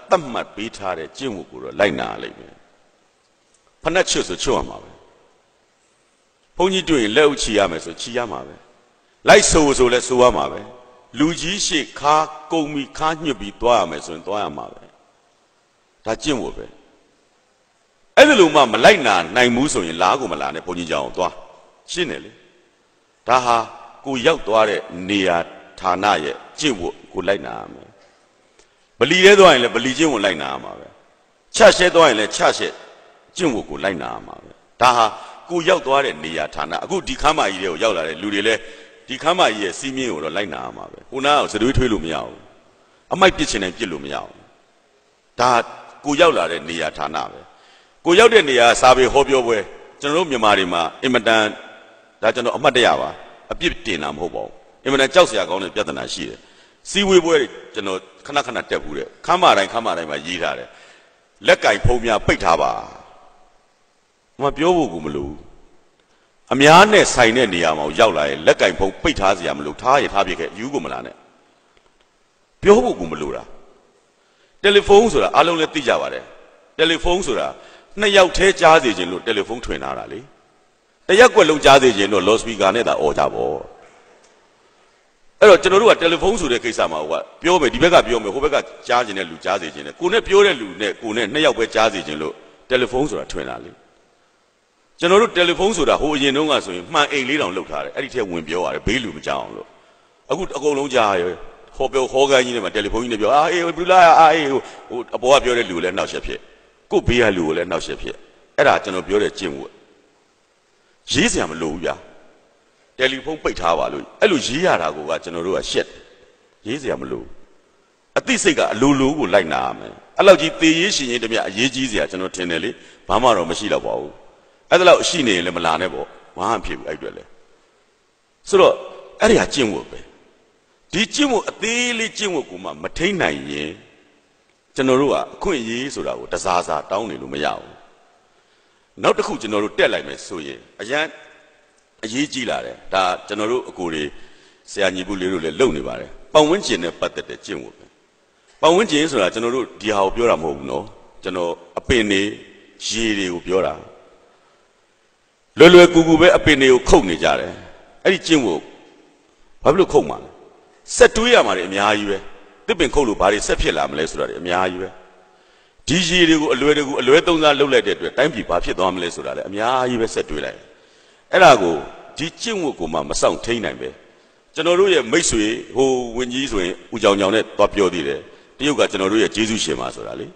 တတ်မှတ်ပေးထားတဲ့ကျင့်ဝတ်ကိုတော့လိုက်နာရလိမ့်မယ်ဖဏတ်ချွတ်ဆိုချွတ်ရမှာပဲဘုန်းကြီးတွေ့ရင်လက်ဥချီရမယ်ဆိုချီရမှာပဲလိုက်ဆိုဆိုလဲဆိုရမှာပဲလူကြီးရှိခါကုံမီခါညှစ်ပြီးသွားရမယ်ဆိုရင်သွားရမှာပဲဒါကျင့်ဝတ်ပဲအဲ့ဒီလိုမှမလိုက်နာနိုင်ဘူးဆိုရင်လားကိုမလာနဲ့ဘုန်းကြီးကြောင်သွားရှင်းတယ်လေဒါဟာကိုရောက်သွားတဲ့နေရာဌာနရဲ့ကျင့်ဝတ်ကိုလိုက်နာရမယ်ဗလီထဲသွားရင်လည်းဗလီကျင့်ဝတ်လိုက်နာရမှာပဲချရှဲသွားရင်လည်းချရှဲကျင့်ဝတ်ကိုလိုက်နာရမှာပဲဒါဟာကိုရောက်သွားတဲ့နေရာဌာနအခုဒီခမ်းမကြီးတွေကိုရောက်လာတဲ့လူတွေလည်းဒီခမ်းမကြီးရဲ့စီးမြင့်ကိုတော့လိုက်နာရမှာပဲကိုနာကိုစတွေးထွေးလို့မရဘူးအမိုက်ပစ်ချင်တယ်ပြစ်လို့မရဘူးဒါကိုရောက်လာတဲ့နေရာဌာနပဲကိုရောက်တဲ့နေရာစာပေဟောပြောပွဲကျွန်တော်တို့မြန်မာတွေမှာအင်မတန်ဒါကျွန်တော်အမှတ်တရပါအပြစ်တင်တာမဟုတ်ပါဘူးအင်မတန်ကြောက်စရာကောင်းတဲ့ပြဿနာရှိတယ်စီဝေးပွဲကျွန်တော်ခဏခဏတက်ဘူးတဲ့ခမ်းမတိုင်းခမ်းမတိုင်းမှာရေးထားတယ်လက်ကင်ဖုံးများပိတ်ထားပါမပြောဖို့ကိုမလို့အများနဲ့ဆိုင်တဲ့နေရာမှာရောက်လာရင်လက်ကင်ဖုံးပိတ်ထားစရာမလိုထားရထားပြခဲ့ယူကိုမလာနဲ့ပြောဖို့ကိုမလို့တာတယ်လီဖုန်းဆိုတာအားလုံးလည်းသိကြပါတယ်တယ်လီဖုန်းဆိုတာနှစ်ယောက်တည်းကြားစေခြင်းလို့တယ်လီဖုန်းထွင်ထားတာလေတရက်ကွက်လုံးကြားစေခြင်းလို့လော်စပီကာနဲ့သာអော်ကြပါအဲ့တော့ကျွန်တော်တို့ကတယ်လီဖုန်းဆိုတဲ့ကိစ္စမှာဟိုကပြောမယ်ဒီဘက်ကပြောမယ်ဟိုဘက်ကကြားခြင်းနဲ့လူကြားစေခြင်းနဲ့ကိုနဲ့ပြောတဲ့လူနဲ့ကိုနဲ့နှစ်ယောက်ပဲကြားစေခြင်းလို့တယ်လီဖုန်းဆိုတာထွင်တာလေကျွန်တော်တို့တယ်လီဖုန်းဆိုတာဟိုအရင်တုန်းကဆိုရင်မှန်အိမ်လေးတောင်လောက်ထားတယ်အဲ့ဒီထဲဝင်ပြောရတယ်ဘေးလူမကြောက်အောင်လို့အခုအကုန်လုံးကြားရဟောပြောဟောကန်းကြီးနဲ့မှတယ်လီဖုန်းကြီးနဲ့ပြောအာအေးဘလူလာအာအေးဟိုအပေါ်ကပြောတဲ့လူကိုလည်းနှောက်ရက်ဖြစ်ကိုဘေးကလူကိုလည်းနှောက်ရက်ဖြစ်အဲ့ဒါကျွန်တော်ပြောတဲ့ကျင့်ဝတ်ရေးစရာမလိုဘူးဗျာတယ်လီဖုန်းပိတ်ထားပါလို့အဲ့လိုရေးရတာကိုကကျွန်တော်တို့ကရှက်ရေးစရာမလိုအသိစိတ်ကအလိုလိုကိုလိုက်နာရမယ်အဲ့လောက်ကြီးသေရေးရှင်ရင်တည်းမြအရေးကြီးစရာကျွန်တော်ထင်တယ်လေဘာမှတော့မရှိတော့ပါဘူးအဲ့ဒါလောက်ရှိနေရင်လည်းမလာနဲ့ပေါ့ဘာမှမဖြစ်ဘူးအဲ့တွေ့လေဆိုတော့အဲ့ဒီဟာကျင့်ဝတ်ပဲဒီကျင့်ဝတ်အသေးလေးကျင့်ဝတ်ကိုမှမထိန်နိုင်ရင်ကျွန်တော်တို့ကအခွင့်အရေးဆိုတာကိုတစားစားတောင်းနေလို့မရဘူးနောက်တစ်ခုကျွန်တော်တို့တက်လိုက်မယ်ဆိုရင်အရန်အရေးကြီးလာတယ်ဒါကျွန်တော်တို့အကိုတွေဆရာညီပုလေးတို့လည်းလုပ်နေပါတယ်ပတ်ဝန်းကျင်နဲ့ပတ်သက်တဲ့ကျင့်ဝတ်ပဲပတ်ဝန်းကျင်ဆိုတာကျွန်တော်တို့ဒီဟာကိုပြောတာမဟုတ်ဘူးနော်ကျွန်တော်အပင်တွေရေတွေကိုပြောတာလွယ်လွယ်ကူကူပဲအပင်တွေကိုခုတ်နေကြတယ်အဲ့ဒီကျင့်ဝတ်ဘာဖြစ်လို့ခုတ်မှာလဲဆက်တွေးရမှာတွေအများကြီးပဲတစ်ပင်ခုတ်လို့ဘာတွေဆက်ဖြစ်လာမလဲဆိုတာတွေအများကြီးပဲဒီရေတွေကိုအလွယ်တကူအလွယ်သုံးစားလုပ်လိုက်တဲ့အတွက်တိုင်းပြည်ဘာဖြစ်သွားမလဲဆိုတာလည်းအများကြီးပဲဆက်တွေးလိုက်အဲ့ဒါကိုဒီကျင့်ဝတ်ကိုမှမဆောင်ထိန်နိုင်ပဲကျွန်တော်တို့ရဲ့မိတ်ဆွေဟိုဝင်းကြီးဆိုရင်ဦးကြောင်ကြောင်နဲ့သွားပြောသေးတယ်တရုတ်ကကျွန်တော်တို့ရဲ့ဂျေဇုရှင်ပါဆိုတာလေ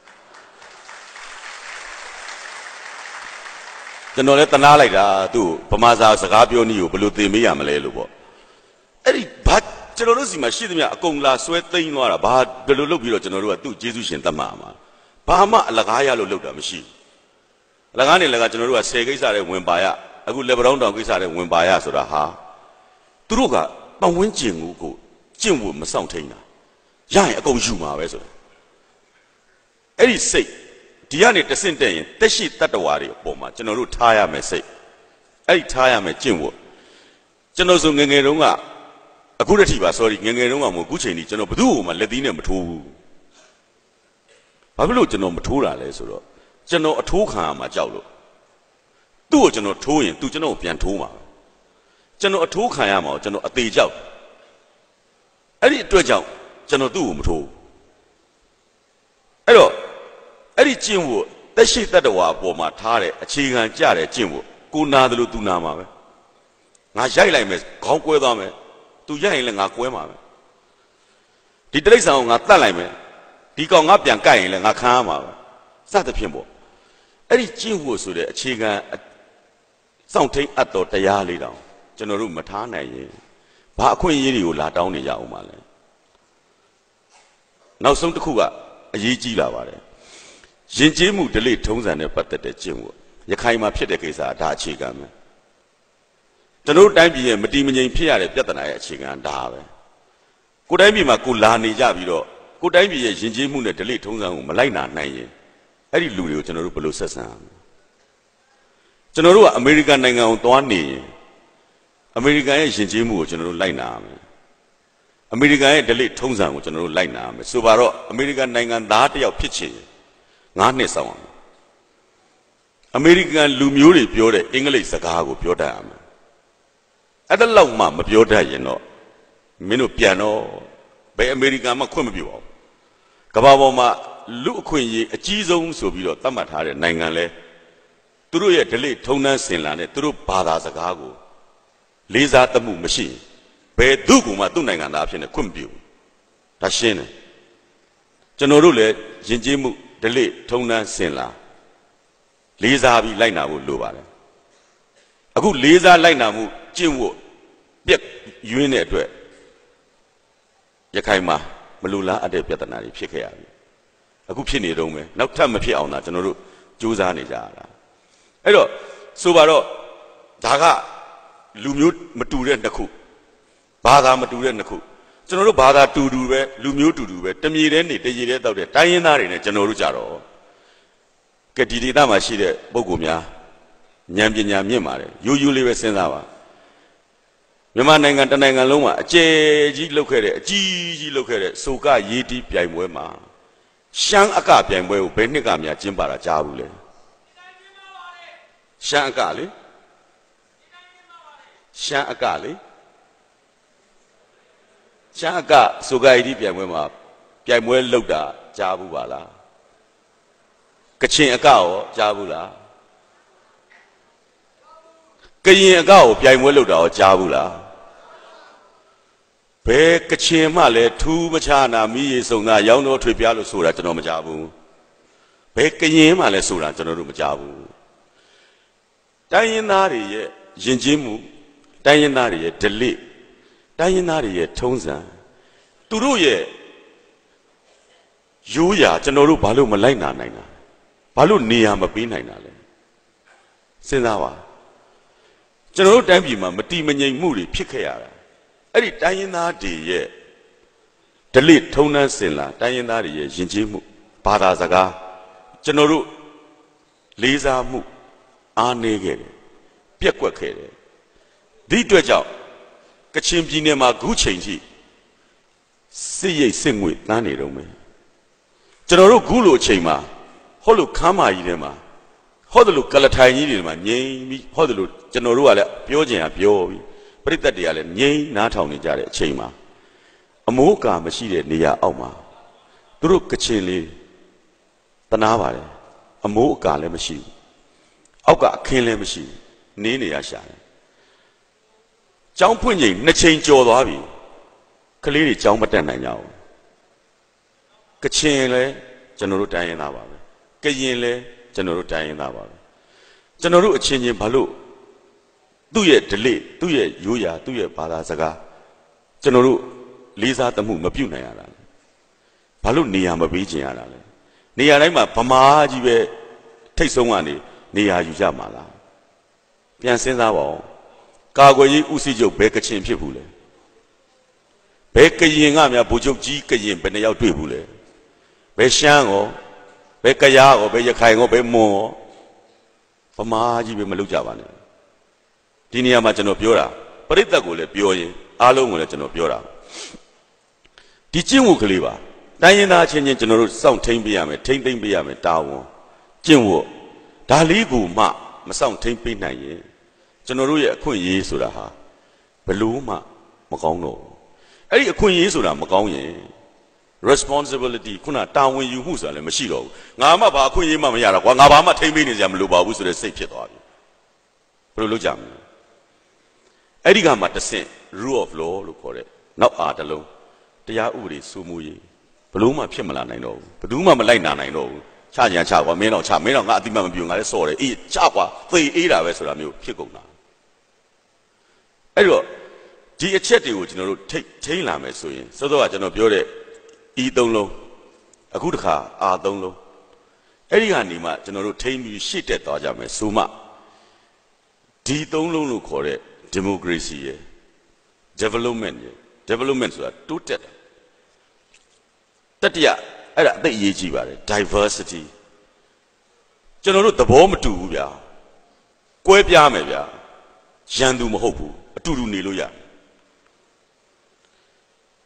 ကျွန်တော်လည်းတနာလိုက်တာသူ့ဗမာစာစကားပြောနည်းကိုဘယ်လိုသင်ပေးရမလဲလို့ပေါ့အဲ့ဒီဘာကျွန်တော်တို့စီမှာရှိသမျှအကုန်လာဆွဲသိမ်းသွားတာဘာဘယ်လိုလုပ်ပြီးတော့ကျွန်တော်တို့ကသူ့ဂျေဇုရှင်သတ်မှတ်မှာဘာမှအလကားရလို့လုပ်တာမရှိဘူးအလကားနေလည်းကကျွန်တော်တို့ကဆယ်ကိစ္စတွေဝင်ပါရအခုလေဗရောင်းတောင်ကိစ္စတွေဝင်ပါရဆိုတာဟာသူတို့ကပတ်ဝန်းကျင်ကိုကိုကျင့်ဝတ်မဆောင်ထိန်တာရရင်အကုန်ယူမှာပဲဆိုတာအဲ့ဒီစိတ်ဒီကနေတဆင့်တက်ရင်တက်ရှိတတ္တဝါတွေအပေါ်မှာကျွန်တော်တို့ထားရမယ်စိတ်အဲ့ဒီထားရမယ်ကျင့်ဝတ်ကျွန်တော်ဆိုငငယ်တုန်းကအခုတည်းက sorry ငငယ်တုန်းကမဟုတ်အခုချိန်ကြီးကျွန်တော်ဘယ်သူ့ကိုမှလက်သီးနဲ့မထိုးဘူးဘာဖြစ်လို့ကျွန်တော်မထိုးတာလဲဆိုတော့ကျွန်တော်အထိုးခံရမှာကြောက်လို့သူ့ကိုကျွန်တော်ထိုးရင်သူကျွန်တော်ကိုပြန်ထိုးမှာကျွန်တော်အထိုးခံရမှာကျွန်တော်အသေးကြောက်အဲ့ဒီအတွက်ကြောင့်ကျွန်တော်သူ့ကိုမထိုးအဲ့တော့အဲ့ဒီကျင့်ဝတ်တက်ရှိတတ္တဝါအပေါ်မှာထားတဲ့အခြေခံကြတဲ့ကျင့်ဝတ်ကိုနာတယ်လို့သူနာမှာပဲငါရိုက်လိုက်မယ်ခေါင်းကွဲသွားမယ်သူရိုက်ရင်လည်းငါကွဲမှာပဲဒီတိရစ္ဆာန်ကိုငါတတ်လိုက်မယ်ဒီကောင်ငါပြန်ကြိုက်ရင်လည်းငါခံရမှာပဲစသဖြင့်ပေါ့အဲ့ဒီကျင့်ဝတ်ဆိုတဲ့အခြေခံစောင့်ထိန်အပ်တော်တရားလေးတောင်ကျွန်တော်တို့မထားနိုင်ရင်ဘာအခွင့်အရေးတွေကိုလာတောင်းနေကြအောင်ပါလဲနောက်ဆုံးတစ်ခုကအရေးကြီးလာပါတယ်ယဉ်ကျေးမှုဓလေ့ထုံးစံနဲ့ပတ်သက်တဲ့ကျင့်ဝတ်ရခိုင်မှာဖြစ်တဲ့ကိစ္စဒါအခြေခံပဲကျွန်တော်တို့တိုင်းပြည်ရဲ့မတည်မငြိမ်ဖြစ်ရတဲ့ပြဿနာရဲ့အခြေခံဒါပဲကိုတိုင်းပြည်မှာကိုလာနေကြပြီးတော့ကိုတိုင်းပြည်ရဲ့ယဉ်ကျေးမှုနဲ့ဓလေ့ထုံးစံကိုမလိုက်နာနိုင်ရင်အဲ့ဒီလူတွေကိုကျွန်တော်တို့ဘယ်လိုဆက်ဆံရမလဲကျွန်တော်တို့ကအမေရိကန်နိုင်ငံကိုသွားနေရင်အမေရိကန်ရဲ့ယဉ်ကျေးမှုကိုကျွန်တော်တို့လိုက်နာရမယ်အမေရိကန်ရဲ့ဓလေ့ထုံးစံကိုကျွန်တော်တို့လိုက်နာရမယ်ဆိုပါတော့အမေရိကန်နိုင်ငံသားတစ်ယောက်ဖြစ်ချင်ငါးနှစ်ဆောင်အောင်အမေရိကန်လူမျိုးတွေပြောတဲ့အင်္ဂလိပ်စကားကိုပြောတတ်ရမယ်အဲ့ဒါလောက်မှမပြောတတ်ရင်တော့မင်းတို့ပြန်တော့ဘယ်အမေရိကန်မှခွင့်မပြုပါဘူးကမ္ဘာပေါ်မှာလူအခွင့်အရေးအကြီးဆုံးဆိုပြီးတော့သတ်မှတ်ထားတဲ့နိုင်ငံလဲသူတို့ရဲ့ဓလေ့ထုံးတမ်းစင်လာတဲ့သူတို့ဘာသာစကားကိုလေးစားသမှုမရှိဘယ်သူကမှသူ့နိုင်ငံသားဖြစ်နေခွင့်မပြုဒါရှင်းတယ်ကျွန်တော်တို့လည်းယဉ်ကျေးမှုဓလေ့ထုံးတမ်းစင်လာလေးစားပြီးလိုက်နာဖို့လိုပါတယ်အခုလေးစားလိုက်နာမှုကျင့်ဝတ်ပြက်ယွင်းတဲ့အတွက်ရခိုင်မှာမလူလားအပ်တဲ့ပြဿနာတွေဖြစ်ခဲ့ရပြီအခုဖြစ်နေတော့မယ်နောက်ထပ်မဖြစ်အောင်သာကျွန်တော်တို့ကြိုးစားနေကြရတာအဲ့တော့ဆိုပါတော့ဒါကလူမျိုးမတူတဲ့နှစ်ခုဘာသာမတူတဲ့နှစ်ခုကျွန်တော်တို့ဘာသာတူတူပဲလူမျိုးတူတူပဲတမြေတဲ့နေတရေတဲ့တောက်တဲ့တိုင်းရင်းသားတွေနဲ့ကျွန်တော်တို့ကြတော့ကဲဒီဒေသမှာရှိတဲ့ပုဂ္ဂိုလ်များဉာဏ်ပညာမြင့်ပါတယ်ရိုးရိုးလေးပဲစဉ်းစားပါမြန်မာနိုင်ငံတနိုင်ငံလုံးမှာအကျယ်ကြီးလှုပ်ခဲ့တဲ့အကြီးကြီးလှုပ်ခဲ့တဲ့ဆိုကရေးတီးပြိုင်ပွဲမှာရှမ်းအကပြိုင်ပွဲကိုဘယ်နှစ်ကများကျင်းပတာကြားဘူးလဲရှမ်းအကလေရှမ်းအကလေရှမ်းအကဆိုကရေးတီးပြိုင်ပွဲမှာပြိုင်ပွဲလှုပ်တာကြားဘူးပါလားကချင်အကရောကြားဘူးလားကရင်အကကိုပြိုင်ပွဲလှုပ်တာရောကြားဘူးလားဘယ်ကချင်မှလည်းထူးမခြားနာမိရေစုံသားရောင်းတော်ထွေပြလို့ဆိုတာကျွန်တော်မကြားဘူးဘယ်ကရင်မှလည်းဆိုတာကျွန်တော်တို့မကြားဘူးတိုင်းရင်းသားတွေရဲ့ယဉ်ကျေးမှုတိုင်းရင်းသားတွေရဲ့ဓလေ့တိုင်းရင်းသားတွေရဲ့ထုံးစံသူတို့ရဲ့ရိုးရာကျွန်တော်တို့ဘာလို့မလိုက်နာနိုင်တာဘာလို့နေရာမပေးနိုင်တာလဲစဉ်းစားပါကျွန်တော်တို့တိုင်းပြည်မှာမတီမငြိမ်မှုတွေဖြစ်ခဲ့ရတာအဲ့ဒီတိုင်းရင်းသားတွေရဲ့ဓလေ့ထုံးတမ်းစင်လာတိုင်းရင်းသားတွေရဲ့ယဉ်ကျေးမှုဘာသာစကားကျွန်တော်တို့လေးစားမှုအားနည်းခဲ့တယ်ပြက်ကွက်ခဲ့တယ်ဒီအတွက်ကြောင့်ကချင်ပြည်နယ်မှာခုချိန်ထိစစ်ရိတ်စစ်ငွေတန်းနေတော့မယ်ကျွန်တော်တို့ခုလိုအချိန်မှာဟောလို့ခမ်းမာကြီးထဲမှာဟောတယ်လို့ကလထိုင်ကြီးတွေမှာငြိမ်ပြီးဟောတယ်လို့ကျွန်တော်တို့ကလည်းပြောချင်တာပြောပြီးပရိသတ်တွေကလည်းငြိမ်နားထောင်နေကြတဲ့အချိန်မှာအမိုးအကာမရှိတဲ့နေရာအောက်မှာသူတို့ကချင်လေးတနာပါတယ်အမိုးအကာလည်းမရှိဘူးအောက်ကအခင်းလည်းမရှိဘူးနေနေရရှာတယ်ကျောင်းဖွင့်ချိန်နှစ်ချိန်ကျော်သွားပြီကလေးတွေကျောင်းမတက်နိုင်ကြဘူးကချင်လည်းကျွန်တော်တို့တိုင်းရင်းသားပါပဲကရင်လည်းကျွန်တော်တို့တိုင်းရင်းသားပါပဲကျွန်တော်တို့အချင်းချင်းဘာလို့သူ့ရဲ့ဓလေ့သူ့ရဲ့ရိုးရာသူ့ရဲ့ဘာသာစကားကျွန်တော်တို့လေးစားသမှုမပြုတ်နိုင်ရတာဘာလို့နေရာမပေးချင်ရတာလဲနေရာတိုင်းမှာဗမာကြီးပဲထိတ်ဆုံးကနေနေရာယူကြမှာလားပြန်စဉ်းစားပါဦးကာကွယ်ရေးဦးစီးချုပ်ဘယ်ကချင်ဖြစ်ဘူးလဲဘယ်ကရင်ကများဗိုလ်ချုပ်ကြီးကရင်ဘယ်နှယောက်တွေ့ဘူးလဲဘယ်ရှမ်းရောဘယ်ကယားရောဘယ်ရခိုင်ရောဘယ်မွန်ရောဗမာကြီးပဲမလုပ်ကြပါနဲ့ဒီနေရာမှာကျွန်တော်ပြောတာပရိသတ်ကိုလည်းပြောရင်အားလုံးကိုလည်းကျွန်တော်ပြောတာဒီကျင့်ဝတ်ကလေးပါတိုင်းရင်းသားချင်းချင်းကျွန်တော်တို့စောင့်ထိန်ပေးရမယ်ထိန်သိမ့်ပေးရမယ်တာဝန်ကျင့်ဝတ်ဒါလေးကိုမှမစောင့်ထိန်ပေးနိုင်ရင်ကျွန်တော်တို့ရဲ့အခွင့်အရေးဆိုတာဟာဘလို့မှမကောင်းတော့ဘူးအဲ့ဒီအခွင့်အရေးဆိုတာမကောင်းရင် responsibility ခုနတာဝန်ယူမှုဆိုတာလည်းမရှိတော့ဘူးငါမှဘာအခွင့်အရေးမှမရတာကွာငါဘာမှထိန်ပေးနေစရာမလိုပါဘူးဆိုတဲ့စိတ်ဖြစ်သွားပြီဘယ်လိုလုပ်ကြမလဲအဲ့ဒီကမှတဆင့် rule of law လို့ခေါ်တဲ့နောက်အားတစ်လုံးတရားဥပဒေစိုးမိုးရေးဘလို့မှဖြစ်မလာနိုင်တော့ဘူးဘယ်သူမှမလိုက်နာနိုင်တော့ဘူးချကြံချကွာမင်းတော့ချမင်းတော့ငါအတိမမပြုံငါလည်းစော်တယ်အေးချကွာသေအေးတာပဲဆိုတာမျိုးဖြစ်ကုန်တာအဲ့တော့ဒီအချက်တွေကိုကျွန်တော်တို့ထိထိန်းလာမယ်ဆိုရင်စောစောကကျွန်တော်ပြောတဲ့ E သုံးလုံးအခုတခါ R သုံးလုံးအဲ့ဒီကနေမှကျွန်တော်တို့ထိန်းပြီးရှေ့တက်သွားကြမယ်ဆိုမှဒီသုံးလုံးလို့ခေါ်တဲ့ democracy ရဲ့ development ရဲ့ development ဆိုတာတိုးတက်တာတတိယအဲ့ဒါအသိအရေးကြီးပါတယ် diversity ကျွန်တော်တို့သဘောမတူဘူးဗျာကွဲပြားမယ်ဗျာရန်သူမဟုတ်ဘူးအတူတူနေလို့ရ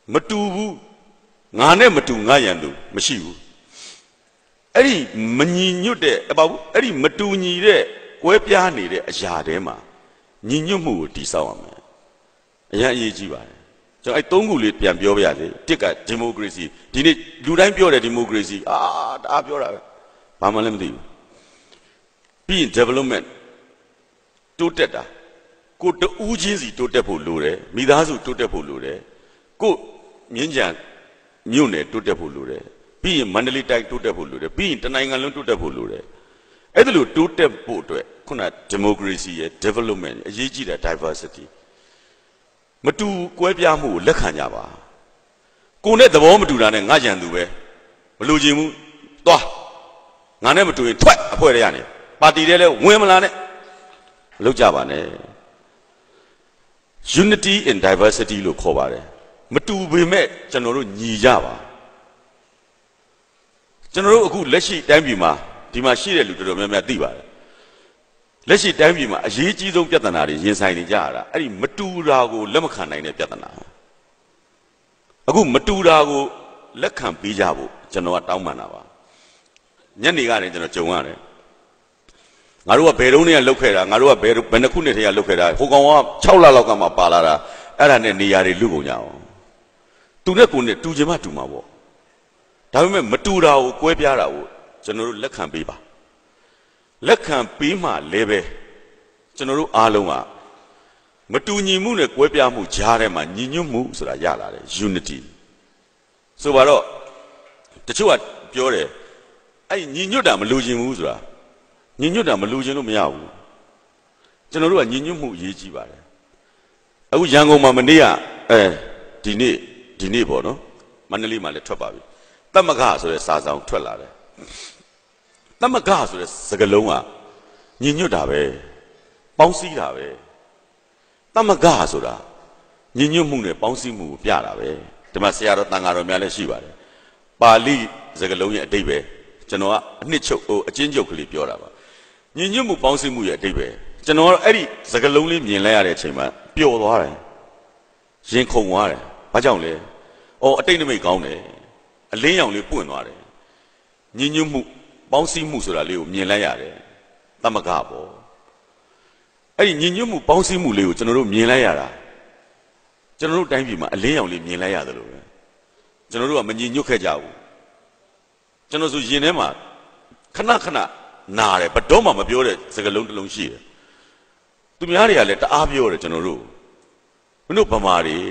matubu ngane matu ngayandu mashibu eri menyinyu de about eri matu nyi de kwepya ni de aja de ma nyinyu mu ko tisaw ame ayan aye jiပါတယ်ကျွန်တော်အဲသုံးခုလေးပြန်ပြောပြရစေတစ်ကဒီမိုကရေစီဒီနေ့လူတိုင်းပြောတယ်ဒီမိုကရေစီအာတအားပြောတာပဲဘာမှလည်းမသိဘူးပြီးရင် development တိုးတက်တာကိုတူးချင်းစီတိုးတက်ဖို့လိုတယ်မိသားစုတိုးတက်ဖို့လိုတယ်ကိုမြင်းကြံမြို့နယ်တိုးတက်ဖို့လိုတယ်ပြီးရင်မန္တလေးတိုင်းတိုးတက်ဖို့လိုတယ်ပြီးရင်တနိုင်ငံလုံးတိုးတက်ဖို့လိုတယ်အဲ့ဒါလိုတိုးတက်ဖို့အတွက်ခုန democracy ရဲ့ development အရေးကြီးတဲ့ diversity မတူကွဲပြားမှုကိုလက်ခံကြပါကိုနဲ့သဘောမတူတာနဲ့ငါကြံသူပဲမလိုချင်ဘူးသွားငါနဲ့မတူရင်ထွက်အဖွဲ့တွေကနေပါတီတွေလည်းဝင်မလာနဲ့မလုပ်ကြပါနဲ့ unity in diversity လို့ခေါ်ပါတယ်မတူပေမဲ့ကျွန်တော်တို့ညီကြပါကျွန်တော်တို့အခုလက်ရှိတိုင်းပြည်မှာဒီမှာရှိတဲ့လူတော်တော်များများသိပါတယ်လက်ရှိတိုင်းပြည်မှာအရေးကြီးဆုံးပြဿနာတွေရင်ဆိုင်နေကြရတာအဲ့ဒီမတူတာကိုလက်မခံနိုင်တဲ့ပြဿနာအခုမတူတာကိုလက်ခံပေးကြဖို့ကျွန်တော်ကတောင်းပန်တာပါညနေကနေကျွန်တော်ကြုံရတယ်ငါတို့ကဘယ်တုန်းကလောက်ခဲ့တာငါတို့ကဘယ်ဘယ်နှစ်ခုနှစ်တည်းကလောက်ခဲ့တာဟိုကောင်က၆လလောက်ကမှပါလာတာအဲ့ဒါနဲ့နေရာတွေလူကုန်ကြအောင်သူနဲ့ကိုနဲ့တူချင်မှတူမှာပေါ့ဒါပေမဲ့မတူတာကိုကွဲပြားတာကိုကျွန်တော်တို့လက်ခံပေးပါလက်ခံပေးမှလည်းပဲကျွန်တော်တို့အားလုံးကမတူညီမှုနဲ့ကွဲပြားမှုကြားထဲမှာညီညွတ်မှုဆိုတာရလာတယ် unity ဆိုပါတော့တချို့ကပြောတယ်အဲ့ညီညွတ်တာမလိုချင်ဘူးဆိုတာညီညွတ်တာမလိုချင်လို့မရဘူးကျွန်တော်တို့ကညီညွတ်မှုအရေးကြီးပါတယ်အခုရန်ကုန်မှာမနေ့ကအဲဒီနေ့ဒီနေ့ပေါ့နော်မန္တလေးမှာလည်းထွက်ပါပြီတမကဆိုတဲ့စာဆောင်ထွက်လာတယ်တမကဆိုတဲ့စကားလုံးကညီညွတ်တာပဲပေါင်းစည်းတာပဲတမကဆိုတာညီညွတ်မှုနဲ့ပေါင်းစည်းမှုကိုပြတာပဲဒီမှာဆရာတော်တန်ဃာတော်များလည်းရှိပါတယ်ပါဠိစကားလုံးရဲ့အဓိပ္ပာယ်ကျွန်တော်ကအနှစ်ချုပ်ဟိုအချင်းချုပ်ကလေးပြောတာပါညီညွတ်မှုပေါင်းစည်းမှုရဲ့အဓိပ္ပာယ်ကျွန်တော်အဲ့ဒီစကားလုံးလေးမြင်လိုက်ရတဲ့အချိန်မှာပျော်သွားတယ်ရင်ခုန်သွားတယ်ဘာကြောင့်လဲအော်အတိတ်နမိတ်ကောင်းတယ်အလင်းရောင်လေးပွင့်သွားတယ်ညီညွတ်မှုပေါင်းစည်းမှုဆိုတာလေးကိုမြင်လိုက်ရတယ်တမကပေါ့အဲ့ဒီညီညွတ်မှုပေါင်းစည်းမှုလေးကိုကျွန်တော်တို့မြင်လိုက်ရတာကျွန်တော်တို့တိုင်းပြည်မှာအလင်းရောင်လေးမြင်လိုက်ရတယ်လို့ပဲကျွန်တော်တို့ကမညီညွတ်ခဲ့ကြဘူးကျွန်တော်ဆိုရင်ထဲမှာခဏခဏနာတယ်ဘယ်တော့မှမပြောတဲ့စကားလုံးတစ်လုံးရှိတယ်သူများတွေကလည်းတအားပြောတယ်ကျွန်တော်တို့မင်းတို့ဗမာတွေ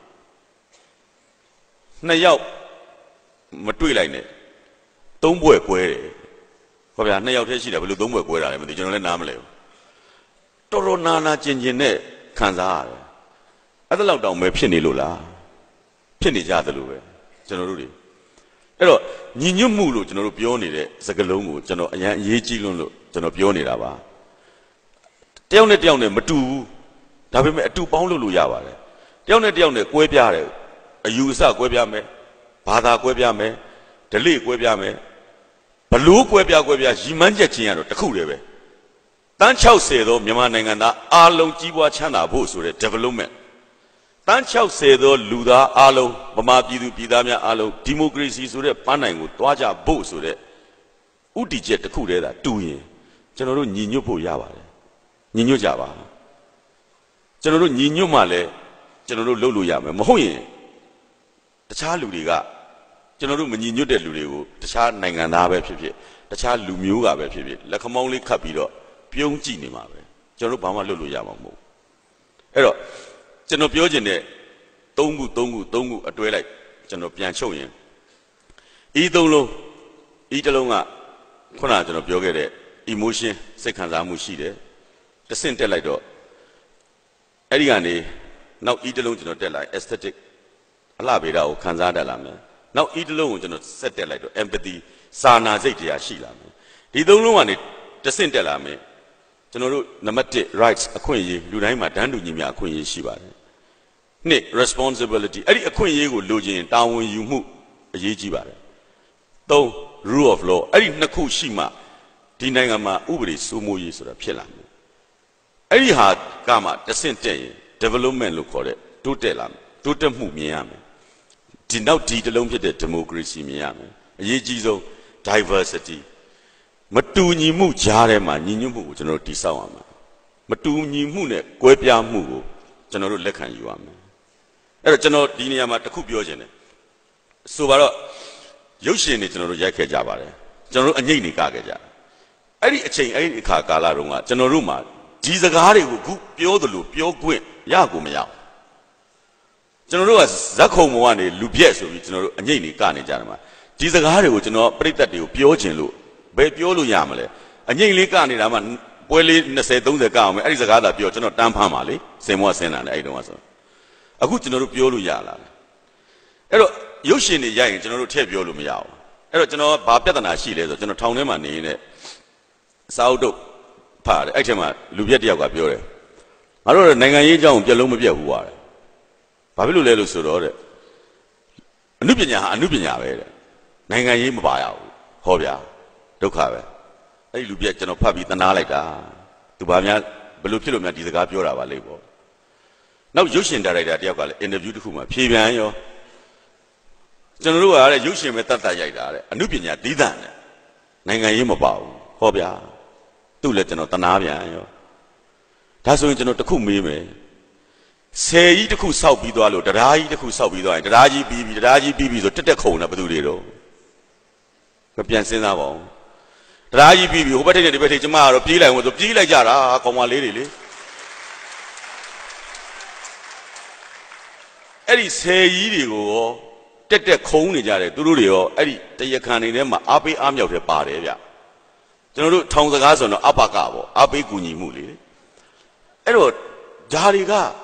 နှစ်ယောက်မတွေ့လိုက်နဲ့သုံးဘွဲ့ကွဲတယ်ဟောဗျာနှစ်ယောက်တည်းရှိတယ်ဘယ်လိုသုံးဘွဲ့ကွဲတာလဲမသိကျွန်တော်လည်းနားမလဲဘူးတော်တော်နာနာကျင်ကျင်နဲ့ခံစားရတယ်အဲ့ဒါလောက်တောင်ပဲဖြစ်နေလို့လားဖြစ်နေကြသလိုပဲကျွန်တော်တို့တွေအဲ့တော့ညီညွတ်မှုလို့ကျွန်တော်တို့ပြောနေတဲ့စကားလုံးကိုကျွန်တော်အရင်အရေးကြီးလွန်းလို့ကျွန်တော်ပြောနေတာပါတယောက်နဲ့တယောက်နဲ့မတူဘူးဒါပေမဲ့အတူပေါင်းလို့လို့ရပါတယ်တယောက်နဲ့တယောက်နဲ့ကွဲပြားတယ်အယူအဆကွဲပြားမယ်ဘာသာကွဲပြားမယ်ဓလေ့ကွဲပြားမယ်ဘလို့ကွဲပြားကွဲပြားရီမန်းချက်ချင်းရတော့တခုတည်းပဲတန်း၆၀သောမြန်မာနိုင်ငံသားအားလုံးကြီးပွားချမ်းသာဖို့ဆိုတဲ့ development တန်း၆၀သောလူသားအားလုံးဗမာပြည်သူပြည်သားများအားလုံးဒီမိုကရေစီဆိုတဲ့ပန်းနိုင်ကိုတွားကြဖို့ဆိုတဲ့ဥတီချက်တစ်ခုတည်းသာတူရင်ကျွန်တော်တို့ညီညွတ်ဖို့ရပါတယ်ညီညွတ်ကြပါကျွန်တော်တို့ညီညွတ်မှလည်းကျွန်တော်တို့လုပ်လို့ရမယ်မဟုတ်ရင်တခြားလူတွေကကျွန်တော်တို့မညီညွတ်တဲ့လူတွေကိုတခြားနိုင်ငံသားပဲဖြစ်ဖြစ်တခြားလူမျိုးကပဲဖြစ်ဖြစ်လက်ခမောင်းလေးခတ်ပြီးတော့ပြုံးကြည့်နေမှာပဲကျွန်တော်တို့ဘာမှလုပ်လို့ရမှာမဟုတ်အဲ့တော့ကျွန်တော်ပြောချင်တဲ့သုံးခုသုံးခုသုံးခုအတွဲလိုက်ကျွန်တော်ပြန်ချုပ်ရင်ဤသုံးလုံးဤတစ်လုံးကခုနကကျွန်တော်ပြောခဲ့တဲ့ emotion စိတ်ခံစားမှုရှိတယ်တဆင့်တက်လိုက်တော့အဲ့ဒီကနေနောက်ဤတစ်လုံးကျွန်တော်တက်လိုက် aesthetic အလှပေတာကိုခံစားတတ်လာမယ်နောက်ဤတစ်လုံးကိုကျွန်တော်ဆက်တက်လိုက်တော့ empathy စာနာစိတ်တရားရှိလာမယ်ဒီသုံးလုံးကနေတဆင့်တက်လာမယ်ကျွန်တော်တို့နံပါတ်တစ် rights အခွင့်အရေးလူတိုင်းမှာတန်းတူညီမျှအခွင့်အရေးရှိပါတယ်နှစ် responsibility အဲ့ဒီအခွင့်အရေးကိုလိုချင်တာဝန်ယူမှုအရေးကြီးပါတယ်သုံး rule of law အဲ့ဒီနှစ်ခုရှိမှဒီနိုင်ငံမှာဥပဒေစိုးမိုးရေးဆိုတာဖြစ်လာမယ်အဲ့ဒီဟာကမှတဆင့်တက်ရင် development လို့ခေါ်တဲ့တိုးတက်လာမယ်တိုးတက်မှုမြင်ရမယ်ဒီနောက်ဒီတလုံးဖြစ်တဲ့ democracy မြင်ရမယ်အရေးကြီးဆုံး diversity မတူညီမှုကြားထဲမှာညီညွတ်မှုကိုကျွန်တော်တို့တည်ဆောက်ရမှာမတူညီမှုနဲ့ကွဲပြားမှုကိုကျွန်တော်တို့လက်ခံယူရမယ်အဲ့တော့ကျွန်တော်ဒီနေရာမှာတစ်ခုပြောချင်တယ်ဆိုပါတော့ရုပ်ရှင်တွေကျွန်တော်တို့ရိုက်ခဲ့ကြပါတယ်ကျွန်တော်တို့အငိမ့်နေကခဲ့ကြအဲ့ဒီအချိန်အဲ့ဒီအခါကာလတုန်းကကျွန်တော်တို့မှာဒီစကားတွေကိုခုပြောသလိုပြောခွင့်ရကိုမရကျွန်တော်တို့ကဇက်ခုံဘဝနေလူပြက်ဆိုပြီးကျွန်တော်တို့အငိမ့်နေကနေကြတယ်မှာဒီစကားတွေကိုကျွန်တော်ပြိသက်တွေကိုပြောချင်လို့ဘယ်ပြောလို့ရမလဲအငိမ့်လေးကနေတာမှပွဲလေး20 30ကအောင်မယ်အဲ့ဒီစကားသာပြောကျွန်တော်တန်းဖမ်းပါလေစင်မွားဆင်းလာတယ်အဲ့တုန်းကဆိုအခုကျွန်တော်တို့ပြောလို့ရလာတယ်အဲ့တော့ရုပ်ရှင်တွေရိုက်ရင်ကျွန်တော်တို့ထည့်ပြောလို့မရဘူးအဲ့တော့ကျွန်တော်ဘာပြဿနာရှိလဲဆိုကျွန်တော်ထောင်ထဲမှာနေနေစာအုပ်တို့ဖားတယ်အဲ့ထက်မှလူပြက်တယောက်ကပြောတယ်ငါတို့နိုင်ငံရေးအကြောင်းပြက်လုံးမပြက်ဘူးပါတယ်ဘာဖြစ်လို့လဲလို့ဆိုတော့တဲ့အနုပညာဟာအနုပညာပဲတဲ့နိုင်ငံရေးမပါရဘူးဟောဗျာဒုက္ခပဲအဲ့ဒီလူပြက်ကျွန်တော်ဖတ်ပြီးတနာလိုက်တာသူဘာများဘယ်လိုဖြစ်လို့များဒီစကားပြောတာပါလိမ့်ပေါ့နောက်ရုပ်ရှင်ဒါရိုက်တာတယောက်ကလည်းအင်တာဗျူးတစ်ခုမှာဖြေပြန်ရောကျွန်တော်တို့ကလည်းရုပ်ရှင်ပဲတတ်တတ်ရိုက်တာတဲ့အနုပညာသီးသန့်နဲ့နိုင်ငံရေးမပါဘူးဟောဗျာသူ့လည်းကျွန်တော်တနာပြန်ရောဒါဆိုရင်ကျွန်တော်တစ်ခုမေးမယ်ဆယ်ကြီးတစ်ခုစောက်ပြီးသွားလို့တရားကြီးတစ်ခုစောက်ပြီးသွားရင်တရားကြီးပြီးပြီးတရားကြီးပြီးပြီးဆိုတက်တက်ခုံတာဘယ်သူတွေတော့မပြန်စဉ်းစားပါဘူးတရားကြီးပြီးပြီးဟိုဘက်ထိပ်နဲ့ဒီဘက်ထိပ်ကျမကတော့ပြေးလိုက်ဝင်ဆိုပြေးလိုက်ကြတာကောင်မလေးတွေလေအဲ့ဒီဆယ်ကြီးတွေကိုရောတက်တက်ခုံနေကြတယ်သူတို့တွေရောအဲ့ဒီတရခံနေထဲမှာအားပေးအားမြောက်တယ်ပါတယ်ဗျကျွန်တော်တို့ထောင်စကားဆိုတော့အပကပေါ့အားပေးကူညီမှုလေအဲ့တော့ဓာရီ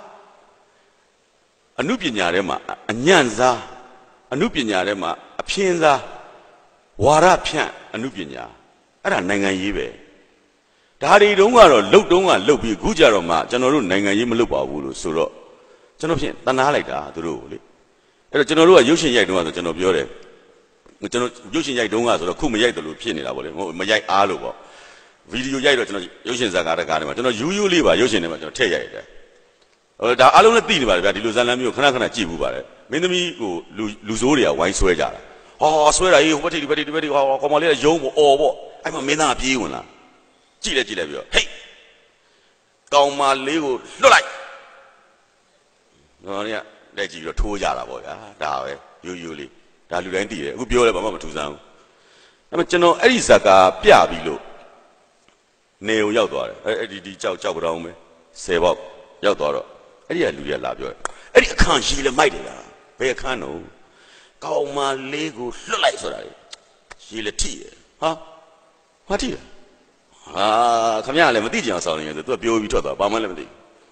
ကအနုပညာထဲမှာအညံ့စားအနုပညာထဲမှာအဖြင်းစားဝါရဖြန့်အနုပညာအဲ့ဒါနိုင်ငံရေးပဲဓာရီတုံးကတော့လှုပ်တုံးကလှုပ်ပြီးခုကြတော့မှကျွန်တော်တို့နိုင်ငံရေးမလှုပ်ပါဘူးလို့ဆိုတော့ကျွန်တော်ဖြင့်တနာလိုက်တာသူတို့လေအဲ့တော့ကျွန်တော်တို့ကရုပ်ရှင်ရိုက်တုံးကဆိုကျွန်တော်ပြောတယ်ကျွန်တော်ရုပ်ရှင်ရိုက်တုံးကဆိုတော့ခုမရိုက်တယ်လို့ဖြစ်နေတာပေါ့လေမရိုက်အားလို့ပေါ့ဗီဒီယိုရိုက်တော့ကျွန်တော်ရုပ်ရှင်ဇာတ်ကားတကားတွေမှာကျွန်တော်ယူးယူးလေးပါရုပ်ရှင်တွေမှာကျွန်တော်ထည့်ရိုက်တယ်ဟိုဒါအားလုံးလည်းသိနေပါတယ်ဗျာဒီလိုဇာတ်လမ်းမျိုးခဏခဏကြည့်ဘူးပါတယ်မင်းသမီးဟိုလူလူဆိုးတွေကဝိုင်းဆွဲကြတာဟောဆွဲတာကြီးဟိုဘက်ထိပ်ဒီဘက်ထိပ်ဒီဘက်ထိပ်ဟောကောင်မလေးကယုံပေါ့အော်ပေါ့အဲ့မှာမင်းသားပြေးဝင်လာကြည့်လိုက်ကြည့်လိုက်ပြီးတော့ဟေးကောင်မလေးကိုလွတ်လိုက်ဟောเนี่ยလက်ကြည့်ပြီးတော့ထိုးကြတာပေါ့ဗျာဒါပဲယူးယူးလေးဒါလူတိုင်းသိတယ်အခုပြောလဲဘာမှမထူးဆန်းဘူးအဲ့မှာကျွန်တော်အဲ့ဒီဇာတ်ကားပြပြီးလို့နေုံရောက်သွားတယ်အဲ့ဒီဒီကြောက်ကြောက်ကြောင်ပဲဆယ်ပေါက်ရောက်သွားတော့အဲ့ဒီကလူရလာပြောတယ်အဲ့ဒီအခန်းရှိလေမိုက်တယ်လားဘယ်အခန်းတော့ကောင်မလေးကိုလွတ်လိုက်ဆိုတာလေရှိလေထိရဟာဟာထိရဟာခမရလည်းမသိကြအောင်ဆောင်းနေတယ်သူကပြောပြီးထွက်သွားဘာမှလည်းမသိ